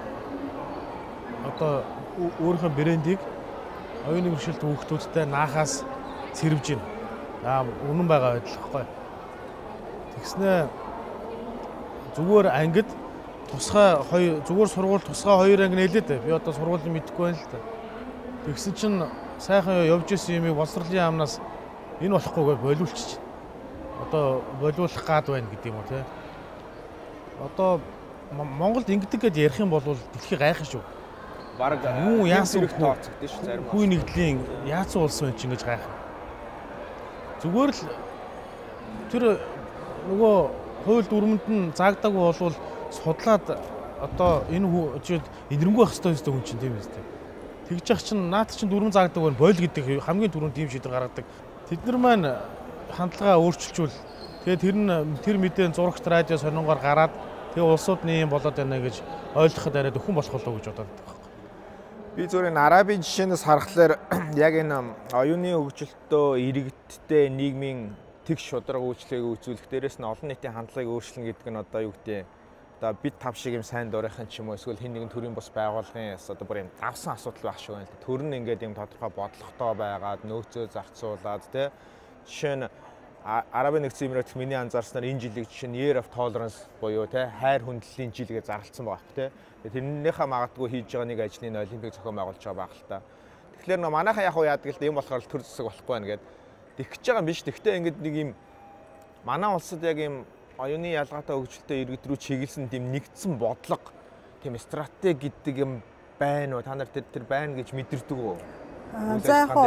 одоо өөрийнхөө брэндийг оюуны бэрхшээлтэй хүүхдүүдтэй наахаас сэрвж байна. Үнэн байгаа байдал гэхгүй. Тэгснээ зүгээр ангид тусгай зүгээр сургууль тусгай 2 анги нээлээд би одоо сургуулийг мэдэхгүй байна л та. Тэгсэн чинь сайхан явж исэн юмыг боловсролын яамнаас энэ болохгүйгээр болиулчих. Одоо болиулах гад байна гэдэг юм уу те. Одоо Монголд ингэдэг гэдээ ярих юм бол дэлхий гайхах шүү. Бараг юу яасан их тооцогдсон шүү зарим. Хүй нэгдлийн яасан улс вэ ч ингэж гайхах. Зүгээр л тэр нөгөө хууль дүрмэнд нь заагдаагүй болвол судлаад одоо энэ жишээд энэрмгүй байх хэрэгтэй хүн чинь тийм үстэй. Тэгж яах чинь наад чинь дүрм заагддаг байна бойл гэдэг хамгийн түрүүнд тийм шийдвэр гаргадаг. Тэд нар маань хандлагаа өөрчилжүүл. Тэгээд тэр мэдээ зурагт радио сонингоор гараад тэгээд улсуудны юм болоод байна гэж ойлгоход арай өхөн болох болов гэж бодоод байгаа. Би зүгээр энэ арабын жишээнээс харахаар яг энэ оюуны хөгжилтөө иргэдтэй нийгмийн тэгш шударга үйлчлэгийг үзүүлэх дээрээс нь олон нийтийн хандлагыг өөрчлөн гэдэг нь одоо юу гэдэг одоо бид тав шиг юм сайн дурынхан ч юм уу эсвэл хин нэгэн төрлийн бус байгууллагын одоо бүр юм давсан асуудал байх шиг байна. Төр нь ингээд юм тодорхой бодлоготой байгаад нөөцөө зарцуулаад тий жишээ нь Арабын нэгдсэн Эмират миний анзаарснаар энэ жилиг жишээ нь Year of Tolerance буюу тий хайр хүндлэлийн жил гэж зарласан байгаа хэрэг тий. Тэрнийхээ магадгүй хийж байгаа нэг ажлын олимпик зохион байгуулж байгаа байх л та. Тэгэхээр нөө манайхаа яг уу яадаг л да юм болохоор төр зэсэг болохгүй байна гэд тэгэх гэж байгаа юм биш. Тэгтээ ингээд нэг юм манай улсад яг юм оюуны ялгаатай хөгжилтэй иргэд рүү чиглэсэн тийм нэгдсэн бодлого, тийм стратеги гэдэг юм байна уу? Та нар тэр байна гэж мэдэрдэг үү? За яг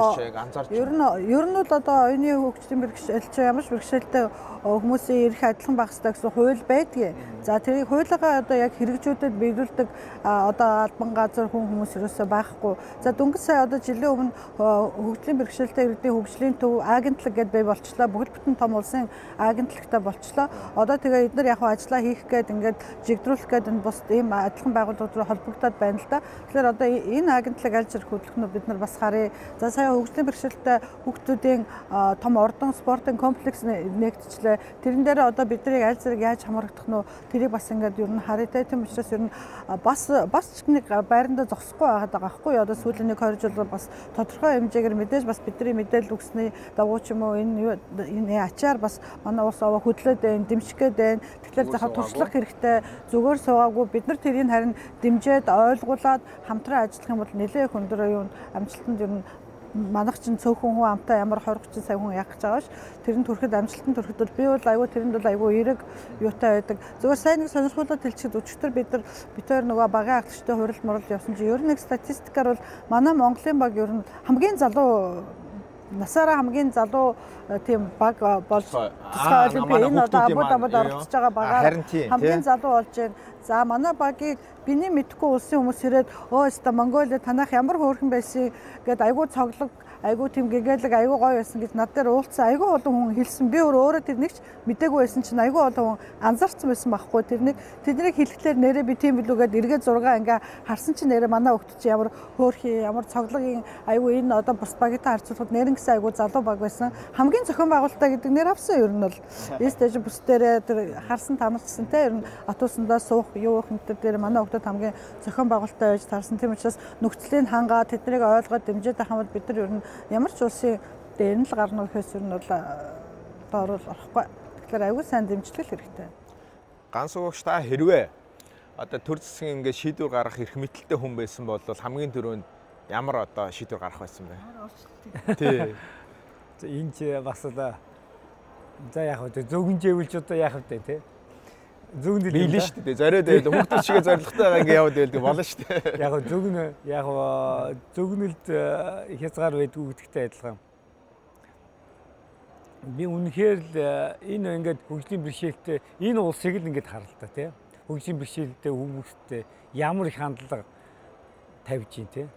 ер нь бол одоо оюуны хөгжлийн бэрхшээлч ямар ч бэрхшээлтэй хүмүүсийн эрх адилхан байх ёстой гэсэн хууль байдгийг. За тэрийг хуулигаа одоо яг хэрэгжүүлээд биелүүлдэг одоо албан газар хүмүүс ерөөсөө байхгүй. За дөнгөж сая одоо жилийн өмнө хөгжлийн бэрхшээлтэй иргэдийн хөгжлийн төв агентлаг гэдээ бий болчлоо. Бүгд бүтэн том улсын агентлагтай болчлоо. Одоо тэгээ эдгээр яг ажиллаа хийх гээд ингээд жигдрүүлэх гээд энэ бус ийм адилхан байгууллагууд руу холбогдоод байна л да. Тэгэхээр одоо энэ агентлаг аль зэрэг хөдөлгөнөө бид нар бас харъя. За сая хөгжлийн бэрхшээлтэй хүүхдүүдийн том ордон спортын комплекс нэгтчлээ. Тэрэн дээр одоо бидний аль зэрэг яаж хамрагдах нь тэрийг бас ингээд ер нь харъя. Тийм учраас ер нь бас ч нэг байранда зогсохгүй байгаад байгаа байхгүй юу? Одоо сүүлийн 20 жил бас тодорхой хэмжээгээр мэдээж бас бидний мэдээлэл өгсөний дагуу ч юм уу энэ ачаар бас манай улс аваа хөдлөөд байна, дэмжихэд байна. Тэгэхээр захад туршлах хэрэгтэй. Зүгээр суугаагүй бид нар тэрийг харин дэмжиж ойлгуулад хамтран ажиллах юм бол нэлээд их өндөр оюун амжилтанд ер нь манайх чинь цөөхөн хүн амтай ямар 20-30 сая хүн яах гэж байгаа ш. Тэрэнд хүрэхэд амжилтанд хүрэхэд бол би бол айгүй тэрэнд бол айгүй эерэг юутай байдаг. Зөвхөн сайн нэг сонирхолтой хэлчихэд өчигдөр бид хоёр нөгөө багийн агтчтай хурал мурал явсан чинь ер нь нэг статистикаар бол манай Монголын баг ер нь хамгийн залуу насаараа хамгийн залуу тийм баг болж тусгай олимпиад энэ одоо Абу-Дабид оролцож байгаа багаар хамгийн залуу болж байна. За манай багийг биний мэдхгүй улсын хүмүүс ирээд өөстө Монголиа танах ямар хөөрхөн байсан гэд айгүй цоглог айгүй тийм гэгээлэг айгүй гоё байсан гэж над дээр уулцсан айгүй олон хүн хэлсэн. Би өөрөө тэрнийг ч мдээгүй байсан чинь айгүй олон хүн анзаарсан байсан байхгүй. Тэднийг хэлэхлээр нэрээ би тийм билүүгээд эргээд 6 ингээ харсан чинь нэрээ манай хөгтөч ямар хөөрхий ямар цоглогийн айгүй энэ одоо бус багтай харьцуулахад нэрэн гэсэн айгүй залуу баг байсан. Хамгийн зохион байгуулалтаа гэдэг нэр авсан ер нь бол стеж бүс дээрээ тэр харсан танарчсан те ер нь атуусандаа суух юу хэмтэр дээр манай хөгтөд хамгийн зохион байгуулалтаа байж таарсан. Тийм учраас нөхцөлийн хангаа тэднийг ойлгоод дэмжиж байх юм бол бид нар ер нь ямар ч улсын дээр нь л гарна гэхээс ер нь бол доорол орохгүй. Тэгэхээр аюул сайн дэмжлэл хэрэгтэй. Ганц угш та хэрвээ одоо төр засгийн ингээд шийдвэр гаргах эрх мэдэлтэй хүн байсан бол хамгийн түрүүнд ямар одоо шийдвэр гарах байсан бэ? Тий. Энэ ч бас за яг хөө зөвгөнжэвэл ч одоо яах вэ те? Зөвгөн биелэн шүү дээ. Зориод байл хүүхдүүд шигээ зоригтой байгаа ингээ яваад байлдаг болно шүү дээ. Яг зөвгнөлд хязгаар байдгүй гэдэгтэй адилхан. Би үнэхээр л энэ ингээд хөгжлийн бэрхшээлтэй энэ улсыг л ингээд харал та тийм. Хөгжлийн бэрхшээлтэй хүмүүстэй ямар их хандлага тавьж гин тийм.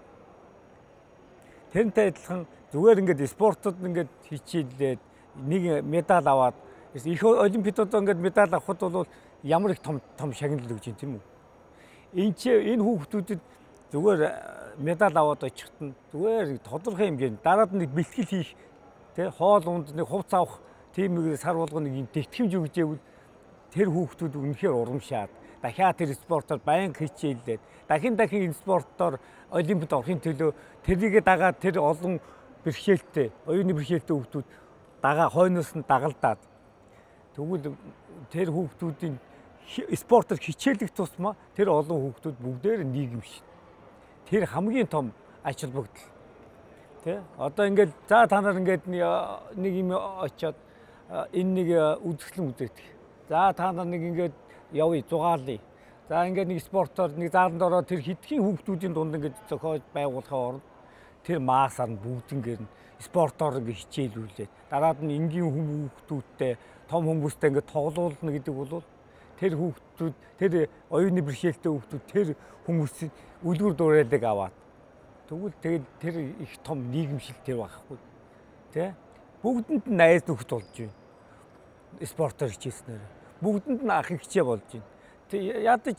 Тэрнтэй адилхан зүгээр ингээд спортод ингээд хичээлээд нэг медаль аваад их олимпиадад ингээд медаль авахд бол ямар их том шагнал өгч юм тийм үү? Энэ хүүхдүүдэд зүгээр медаль аваад очихт нь зүгээр тодорхой хэмжээнд дараад нэг бэлтгэл хийх тий хоол унд нэг хувц авах тийм нэг сар болгоно нэг юм тэтгэмж өгч ивэл тэр хүүхдүүд үнэхээр урамшаад дахиад тэр спортоор байнга хичээлээд дахин энэ спортоор олимпиад орохын төлөө тэрийгэ дагаад тэр олон бэрхшээлтэй оюуны бэрхшээлтэй хүүхдүүд хойноос нь дагалдаад тэгвэл тэр хүүхдүүдийн спортоор хичээлэх тусмаа тэр олон хүүхдүүд бүгдээр нийгэмшин. Тэр хамгийн том ач холбогдол. Тэ? Одоо ингээд за та нар ингээд нэг юм очиод энэ нэг үзэсгэлэн үзээдэх. За та нар нэг ингээд явъя зугаалъя. За ингээд нэг спортоор нэг зааланд ороод тэр хэдхэн хүүхдүүдийн дунд ингээд зохиож байгуулахын оронд тэр маасаар нь бүгднгээр нь спортоор ингээд хичээлүүлээд дараад нь энгийн хүүхдүүдтэй том хүмүүстэй ингээд тоглоулна гэдэг бол тэр хүүхдүүд тэр оюуны бэрхшээлтэй хүүхдүүд тэр хүмүүсийн үлгэр дуурайлаг аваад тэгвэл тэгээд тэр их том нийгэмшил тэр байхгүй тий бүгдэнд нь найз нөхд болж байна спортоор хичээснээр бүгдэнд нь ах хичээ болж байна ядаж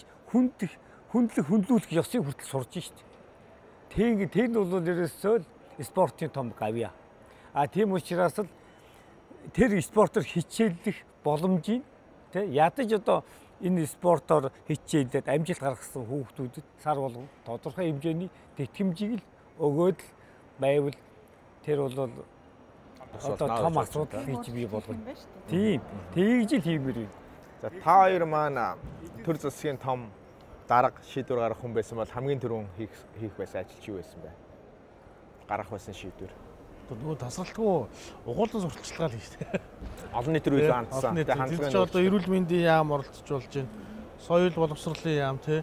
хөндлөх ёсыг хүртэл сурж шít тэр нь бол ерөөсөө спортын том гавья тийм учраас л тэр спортоор хичээлэх боломжийг тий ядаж одоо энэ спортоор хичээлээд амжилт гаргасан хүүхдүүдэд сар болгон тодорхой хэмжээний тэтгэмжийг л өгөөд л байвал тэр бол одоо том асуудал гэж бий болгоно. Тийм. Тэгж л хиймээр байна. За та хоёр маань төр засгийн том дарга шийдвэр гаргах хүн байсан бол хамгийн түрүүн хийх байсан ажил чи юу байсан бэ? Гаргах байсан шийдвэр. Нөгөө тасралтгүй угуулсан сурталчилгаа л хийжтэй. Олон нийтээр үйл хандсан. Тэгээ хандлагын одоо эрүүл мэндийн яам оролцож болж байна. Соёл боловсролын яам тий.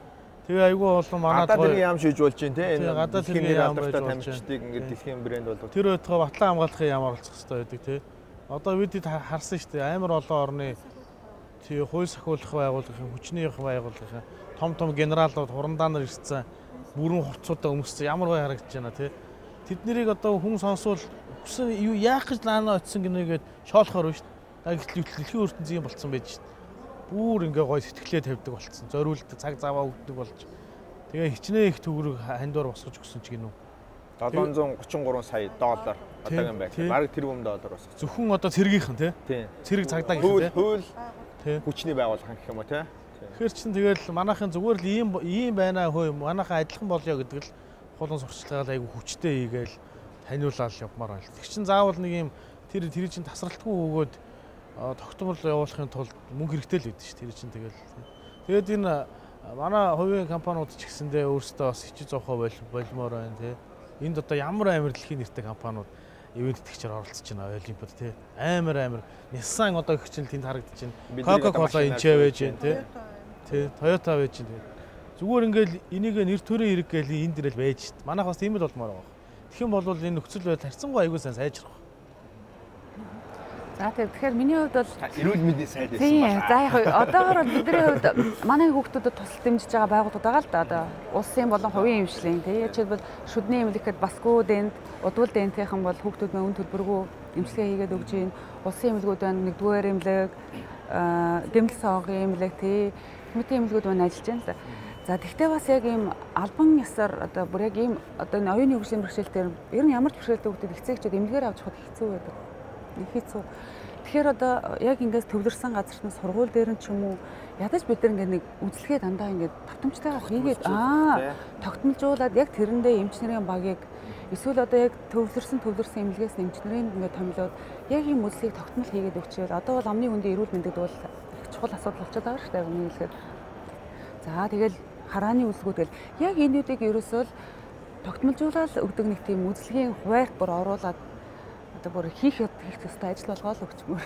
Тэгээ айгүй олон манай гадаад хэрэг яам шийдж болж байна те. Энэ гадаад хэрэг яам байж болж тамирчдыг ингээд дэлхийн брэнд болгох. Тэр өдгөө батлан хамгаалахын яам оролцох хэрэгтэй байдаг те. Одоо бид харсан шүү дээ. Амар олон орны тий хууль сахиулах байгууллагын хүчнийх байгууллагын том генералууд хурандаа нар ирсэн бүрэн хувцсуудаа өмссөн ямар бай харагдаж байна те. Тэднийг одоо хүн сонсвол хүсэн юу яах гэж наанаа очисон гинэгээд шоолохоор шүү дээ. Гэтэл дэлхийн ертөнцийн болцсон байж шүү дээ. Бүр ингээ гой сэтгэлээ тавьдаг болцсон. Зориулт цаг заваа өгдөг болж. Тэгээ хичнээн их төгрөг хандуур босгож өгсөн ч гинүү. 733 сая доллар одоогийн байт. Бараг тэрбум доллар босгож. Зөвхөн одоо цэргийнхэн тий. Цэрэг цагдаа гэх тий. Хууль хүчний байгууллага гэх юм уу тий. Тэгэхээр чин тэгэл манайхын зүгээр л ийм байна хөө манайхан адилхан болё гэдэг л хулан сурчлагаа айгу хүчтэй хийгээл таниулаад явмаар байна. Тэг чин заавал нэг юм тэр чин тасралтгүй өгөөд тогтмол явуулахын тулд мөнгө хэрэгтэй л байдаг ш. Тэр чин тэгээд энэ манай хувийн компаниуд ч гэсэндээ өөрсдөө бас хичээ зовхоо болмоор байна тий. Энд одоо ямар амар дэлхийн нэртэй компаниуд ивент итгэгчээр оролцож байна Олимпиад тий. Амар Nissan одоо их чинь тэнд харагдаж байна. Coca-Cola энэ ч байж байна тий. Toyota байж байна. Зүгээр ингээл энийг нэр төрөө хэрэг гээл энд дэрэл байж шít. Манайх бас тийм л болмоор байгаа. Тэгэх юм бол энэ нөхцөл байдал харьцангуй аягүй сайн сайжрах. За тэгэхээр миний хувьд бол эрүүл мэндийн сайд байсан байна. За яг одоогоор бидний хувьд манай хүүхдүүдэд тусал дэмжиж байгаа байгууллагууд байгаа л да. Одоо улсын болон хувийн эмчлийн тий. Жишээлбэл шүдний эмнэлэгт басгүй дэнд, удвал дэнтийнхэн бол хүүхдүүд мөн төлбөргүй эмчилгээ хийгээд өгж байна. Улсын эмнэлгүүд байна, нэгдүгээр эмнэлэг, дэмэл соогийн эмнэлэг тий. Комитийн эмнэлгүүд байна ажиллаж байна л да. За тэгтээ бас яг ийм албан ёсоор одоо бүр яг ийм одоо энэ оюуны хөгжлийн бэрхшээлтээр ер нь ямар ч бэрхшээлтэй хүүхдүүд эцэгчүүд эмнэлгээр авч явах хэцүү байдаг. Хэцүү. Тэгэхээр одоо яг ингээс төвлөрсөн газарт сургууль дээр нь ч юм уу ядаж бид нар нэг үзлэгээ дандаа ингээд давтамжтайгаар хийгээд тогтмолжуулаад яг тэрэндээ эмч нарын багийг эсвэл одоо яг төвлөрсөн эмнэлгээс эмч нарын ингээд томилоод яг ийм үзлэгийг тогтмол хийгээд өгчөөл одоо бол амны хүндийн эрүүл мэндэд бол их чухал асуудал болчиход байгаа шүү дээ миний хэлэхэд. За тэгэл харааны үзлгүүд гэл яг энүүдийг ерөөсөө тогтмолжуулаад өгдөг нэг тийм үзлэгийн хуваарь бүр оруулаад одоо бүр хийх ёстой ажил болгоод өгчмөр.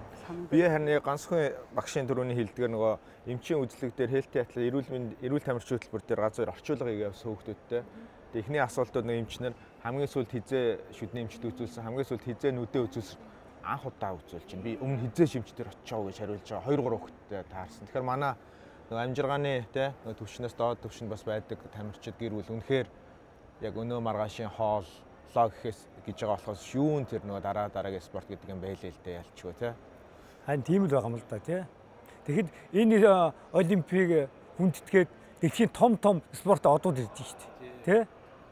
Би харин ганцхан багшийн төрөний хэлдгээр нөгөө эмчийн үзлэг дээр хэлт ятлаа эрүүл тамирчин хөтөлбөр дээр газар орчуулга хийгээвс хүүхдүүдтэй. Тэгээ эхний асуултууд нэг эмчнэр хамгийн сүүлд хизээ шүдний эмчд үзүүлсэн, хамгийн сүүлд хизээ нүдээ үзүүлсэн анх удаа үзүүлж байна. Би өмнө хизээ шимч дээр очио гэж хариулж байгаа. 2-3 хүүхдтэй таарсан. Тэгэхээр манай нөгөө амжиргааны те нөгөө төвшнөөс доод төвшөнд бас байдаг тамирчид гэр бүл үнэхээр яг өнөө маргаашийн хоол гэхээс гэж байгаа болохоос юун тэр нөгөө дараагийн спорт гэдэг юм байлээ л дээ ялчгүй тий. Харин тийм л байгаа юм л да тий. Тэгэхэд энэ олимпийг хүндэтгээд дэлхийн том спорт одууд ирж штэ тий.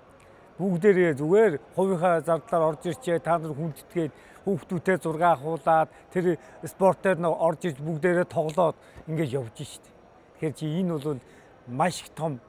Бүгдээрээ зүгээр хувийнхаа зардлаар орж ирчээ та нар хүндэтгээд хүүхдүүдтэй зураг авахуулаад тэр спортоор орж ирж бүгдээрээ тоглоод ингэж явж штэ. Тэгэхээр чи энэ бол маш их том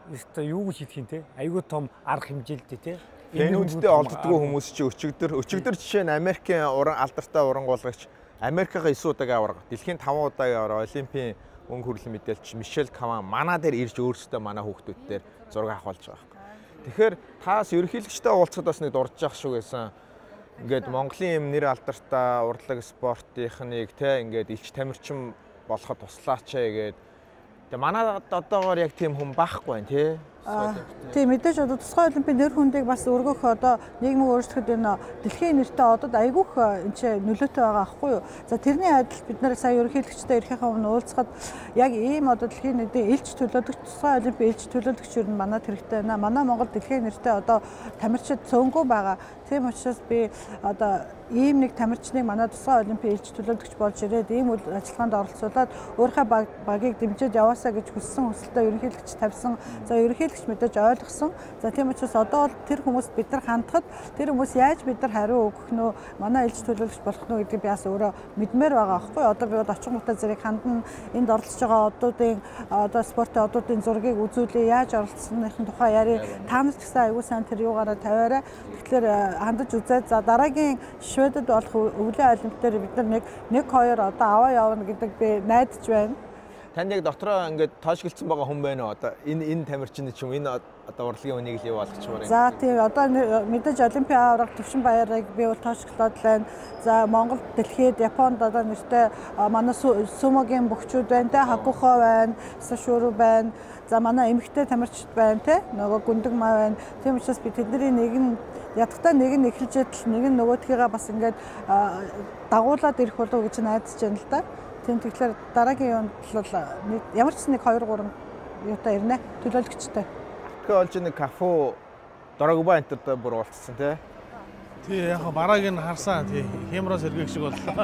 юу гэж хэлэх юм те айгүй том арга хэмжээлтэй те. Энэ үндтэй олддгүй хүмүүс чи өчигдөр жишээ нь Америкийн алдартай урангуулагч Америкийн 9 удаагийн аварга, дэлхийн 5 удаагийн аварга, Олимпийн өнгө хөрлөн мэдээлч Мишель Каван манай дээр ирж өөрсдөө манай хүүхдүүдээр зураг авахулж байгаа юм. Тэгэхээр таас ерөнхийлөгчтэй уулзахад бас нэг дурдж явах шүү гэсэн. Ингээд Монголын юм нэр алдартай урлаг спортынхныг те ингээд илч тамирчин болоход туслаач гээд. Тэгээ манайд одоогоор яг тийм хүн байхгүй байна тий. Тийм мэдээж одоо тусгай олимпийн нэр хүндийг бас өргөх одоо нийгмийг өөрчлөхөд энэ дэлхийн нэртэй одод айгүйх энэ ч нөлөөтэй байгаа аахгүй юу. За тэрний адил бид нар сая ерөнхийлөгчтэй ирэхийнхээ өмнө уулзахад яг ийм одоо дэлхийн нэрийн элч төлөөлөгч тусгай олимпийн элч төлөөлөгч юу манад хэрэгтэй байна. Манай Монгол дэлхийн нэртэй одоо тамирчид цөөнгүй байгаа. Тийм учраас би одоо ийм нэг тамирчныг манай тусгай олимпийн элч төлөөлөгч болж ирээд ийм үйл ажиллагаанд оролцуулаад өөрийнхөө багийг дэмжиж яваасаа гэж хүссэн хүсэлтээ ерөнхийлөгч тавьсан. За ерөнхийлөгч мэдээж ойлгосон. За тийм учраас одоо бол тэр хүмүүст бид нар хандхад тэр хүмүүс яаж бид нар хариу өгөх нөө манай элч төлөөлөгч болох нь гэдгийг би бас өөрөө мэдмээр байгаа аахгүй. Одоо би бол очих мутаа зэрэг хандна. Энд оролцож байгаа одуудын одоо спортын одуудын зургийг үзүүлээ. Яаж оролцсоныхын тухай яриа. Та нар ч гэсэн аягүй сайн тэр юугаараа тавиараа. Тэгэхээр хандаж үзээд за дараагийн Шведэд болох өвлийн олимп дээр бид нар нэг 2 одоо аваа явна гэдэг би найдаж байна. Танд яг дотроо ингээд тоошгэлцсэн байгаа хүн байна уу? Одоо энэ тамирчин ч юм энэ одоо урлагийн үнийг л юу болгочмоор юм. За тийм одоо мэдээж Олимпийн авраг Төвшин Баярыг би бол тооцоглоод байна. За Монгол дэлхийд Японд одоо нэртэй манай сумогийн бөхчүүд байна те, Хакухо байна, Сашуру байна. За манай эмэгтэй тамирчид байна те, нөгөө Гүндэг маа байна. Тийм учраас би тэдний нэг нь ядахтаа нэг нь эхэлж идэл нэг нь нөгөөдхийгээ бас ингээд дагуулад ирэх болов гэж найдаж байна л да. Тийм тэгэхээр дараагийн юунд бол ямар ч нэг 2 3 юутай ирнэ төлөөлөгчтэй. Тэгэхээр олж нэг кафе Дорогобай энтерт бүр уулцсан тий. Тий яг барааг нь харсан тий хямраа сэргээх шиг боллоо.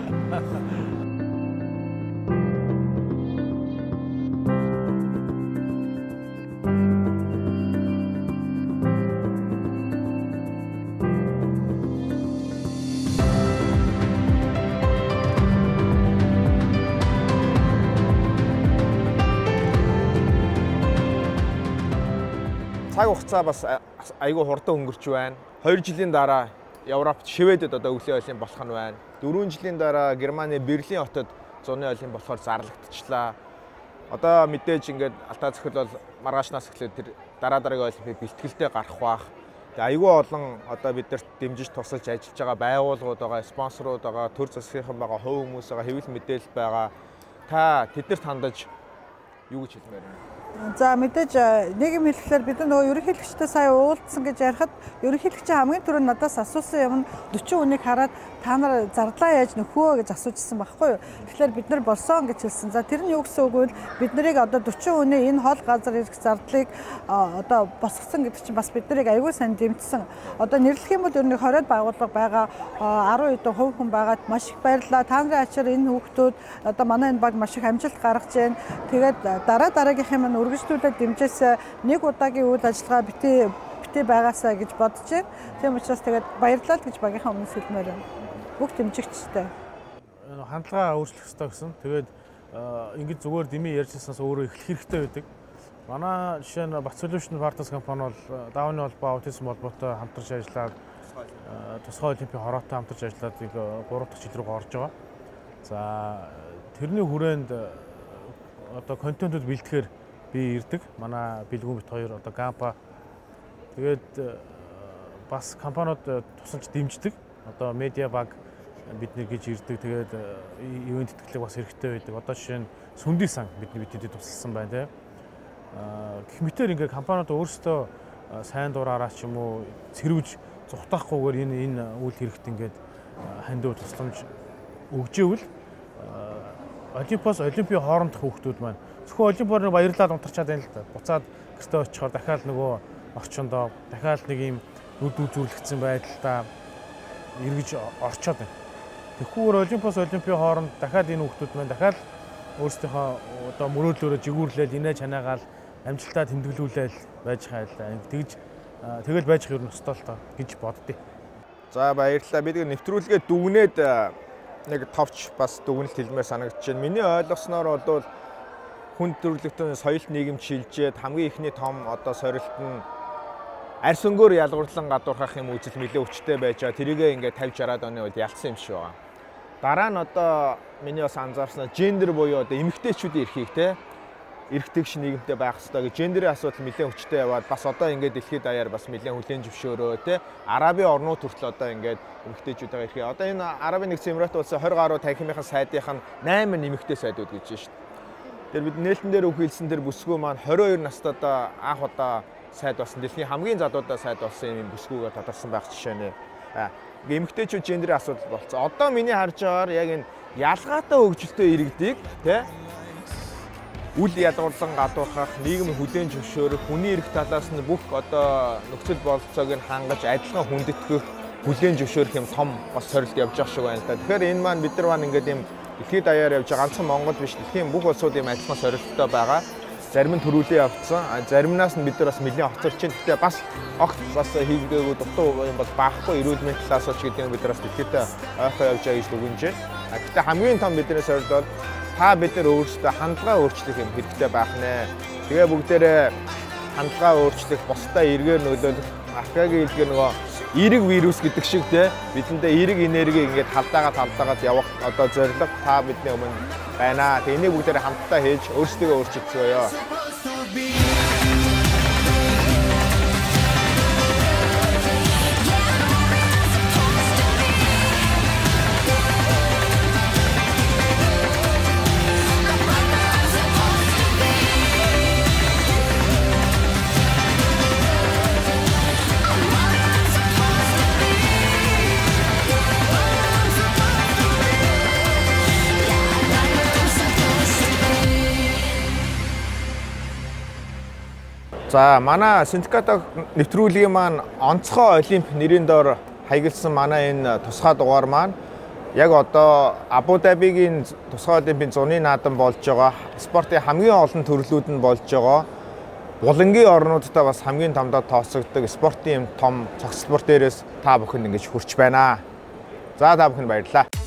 Цаг хугацаа бас айгүй хурдан өнгөрч байна. 2 жилийн дараа Европт Шведэд одоо өвлийн ойлын болох нь байна. 4 жилийн дараа Германы Берлин хотод зуны ойлын болохоор зарлагдчихлаа. Одоо мэдээж ингээд Алтай цохил бол маргаашнаас эхлээд тэр дараагийн олимпик бэлтгэлтэй гарах бах. Тэгээ айгүй олон одоо бидэрт дэмжиж тусалж ажиллаж байгаа байгууллагууд байгаа, спонсорууд байгаа, төр засгийнхан байгаа, хувь хүмүүс байгаа, хэвлэл мэдээлэл байгаа. Та тэднэрт хандаж юу гэж хэлмээр байна? За мэдээж нэг юм хэлэхээр бид нөгөө ерөнхийлөгчтэй сая уулзсан гэж ярихад ерөнхийлөгчийн хамгийн түрүүнд надаас асуусан юм 40 хүнийг хараад та нар зардлаа яаж нөхөө гэж асуужсэн байхгүй юу. Тэгэхээр бид нар болсон гэж хэлсэн. За тэр нь юу гэсэн үг вэ? Бид нарыг одоо 40 хүний энэ хол газар ирэх зардлыг одоо босгосон гэдэг чинь бас бид нарыг аягүй сайн дэмжсэн. Одоо нэрлэх юм бол ер нь 20-од байгууллага байгаа, 10 хэдэн хувь хүн байгаад маш их баярлалаа. Та нарын ачаар энэ хүүхдүүд одоо манай энэ баг маш их амжилт гаргаж байна. Тэгээд дараагийнхын маань үргэлжлүүлээд дэмжээс нэг удаагийн үйл ажиллагаа битээ байгаасаа гэж бодож байна. Тийм учраас тэгээд баярлалаа гэж багийнхаа өмнөөс хэлмээр байна. Бүх дэмжигчтэй. Хандлага өөрчлөх ёстой гэсэн. Тэгээд ингэж зүгээр дэмий ярьжсанаас өөрөө эхлэх хэрэгтэй байдаг. Манай жишээ нь Бац Солиушн партнерс компани бол даавны холбоо аутизм холбоотой хамтарч ажиллаад тусгай олимпийн хороотой хамтарч ажиллаад 3 дахь жил рүү орж байгаа. За тэрний хүрээнд одоо контентууд бэлтгэхээр би ирдэг. Манай бэлгүүн бит хоёр одоо Гампа тэгээд бас компаниуд тусалж дэмждэг. Одоо медиа баг бидний гэж ирдэг. Тэгээд ивент тэтгэлэг бас хэрэгтэй байдаг. Одоо жишээ нь Сүндий сан бидний бидэд тусалсан байна тийм. Гэх мэтээр ингээ компаниуд өөрсдөө сайн дураараа ч юм уу цэрвж зүхтахгүйгээр энэ үйл хэрэгт ингээд хандив тусламж өгжээвэл Олимпиас Олимпийн хоорондох хүүхдүүд маань зөвхөн Олимпиар баярлаад унтарчаад байна л да. Буцаад гэртээ очихоор дахиад нөгөө орчондоо дахиад нэг юм үд үзүүлэгдсэн байдалтай эргэж орчоод байна. Тэгэхгүйгээр Олимпиас Олимпийн хооронд дахиад энэ хүүхдүүд маань дахиад өөрсдийнхөө одоо мөрөөдлөөрөө жигүүрлээд инээ чанаагаал амжилтаа тэмдэглүүлээл байж хайлаа. Тэгэл байж хэр өстой л тоо гэж боддیں۔ За баярлалаа. Бид нэвтрүүлгээ дүгнээд нэг товч бас дүгнэлт хэлмээр санагдаж байна. Миний ойлгосноор бол хүн төрөлхтөн соёлт нийгэм шилжээд хамгийн ихний том одоо сорилт нь арьс өнгөөр ялгуурлан гадуурхах юм үзэл нэлээд өвчтэй байж байгаа. Тэрийгээ ингээд 50-60-аад оны үед ялсан юм шиг байгаа. Дараа нь одоо миний бас анзаарснаа гендер буюу одоо эмэгтэйчүүдийн эрхийг те эрэгтэйгш нийгэмтэй байх хэрэгтэй гэж гендерийн асуудал нэлээд өвчтэй яваад бас одоо ингээд дэлхийд даяар бас нэлээд хүлээн зөвшөөрөө те Арабын орнууд хүртэл одоо ингээд эмэгтэйчүүдийн эрхийг одоо энэ Арабын нэгдсэн Эмират улсын 20 гаруй танхимынхаа сайдынх нь 8 эмэгтэй сайдууд гэж байна шүү дээ. Тэр бид нээлтэн дээр үхэлсэн тэр бүсгүй маань 22 настай одоо анх удаа сайд болсон. Дэлхийн хамгийн залуудаа сайд болсон юм бүсгүйгээр тодорсон байх жишээ нэ. Эмэгтэйчүүд гендерийн асуудал болцсон. Одоо миний харж байгаагаар яг энэ ялгаатай хөгжилтэй иргэдийг тий үл ядуурлан гадуурхах, нийгмийн хүлээн зөвшөөрөх, хүний эрх талаас нь бүх одоо нөхцөл бололцоог нь хангаж адилхан хүндэтгэх, хүлээн зөвшөөрөх юм том бас сорилт явж байгаа шиг байна л да. Тэгэхээр энэ маань бид нар маань ингээд юм дэлхийд даяар явж байгаа ганцхан Монгол биш дэлхийн бүх улсууд юм адилхан сорилттой байгаа. Зарим нь төрүүлээ явцсан. Заримнаас нь бид нар бас нэлийн хоцорч чинь. Гэхдээ бас огт бас хийгээгүй дутуу юм бол багхгүй эрүүл мэндийн талаас ч гэдэг нь бид нар бас дэлхийд ойхоо явж байгаа гэж дүгнэж байна. Гэхдээ хамгийн том бидний сорилт бол та бид нар өөрсдөө хандлага өөрчлөх юм хэрэгтэй байх нэ. Тэгээ бүгдээрээ хандлага өөрчлөх, бусдаа эргээр нөлөөлөх, Аркагийн хэлгээ нөгөө эерэг вирус гэдэг шиг те бидэндээ эерэг энерги ингээд талдаагаад явах одоо зорилго та бидний өмнө байна. Тэгээ энийг бүгдээрээ хамтдаа хийж өөрсдөө өөрчилцгөөё. За манай синдикатыг нэвтрүүлгийн маань онцгой олимп нэрийн доор хаягдсан манай энэ тусгай дугаар маань яг одоо Абу Дабигийн тусгай олимпийн зуны наадам болж байгаа спортын хамгийн олон төрлүүд нь болж байгаа булангийн орнуудтай бас хамгийн томдоо тооцогддог спортын том цогц спорт дээрээс та бүхэнд ингэж хүрч байна. За та бүхэнд баярлалаа.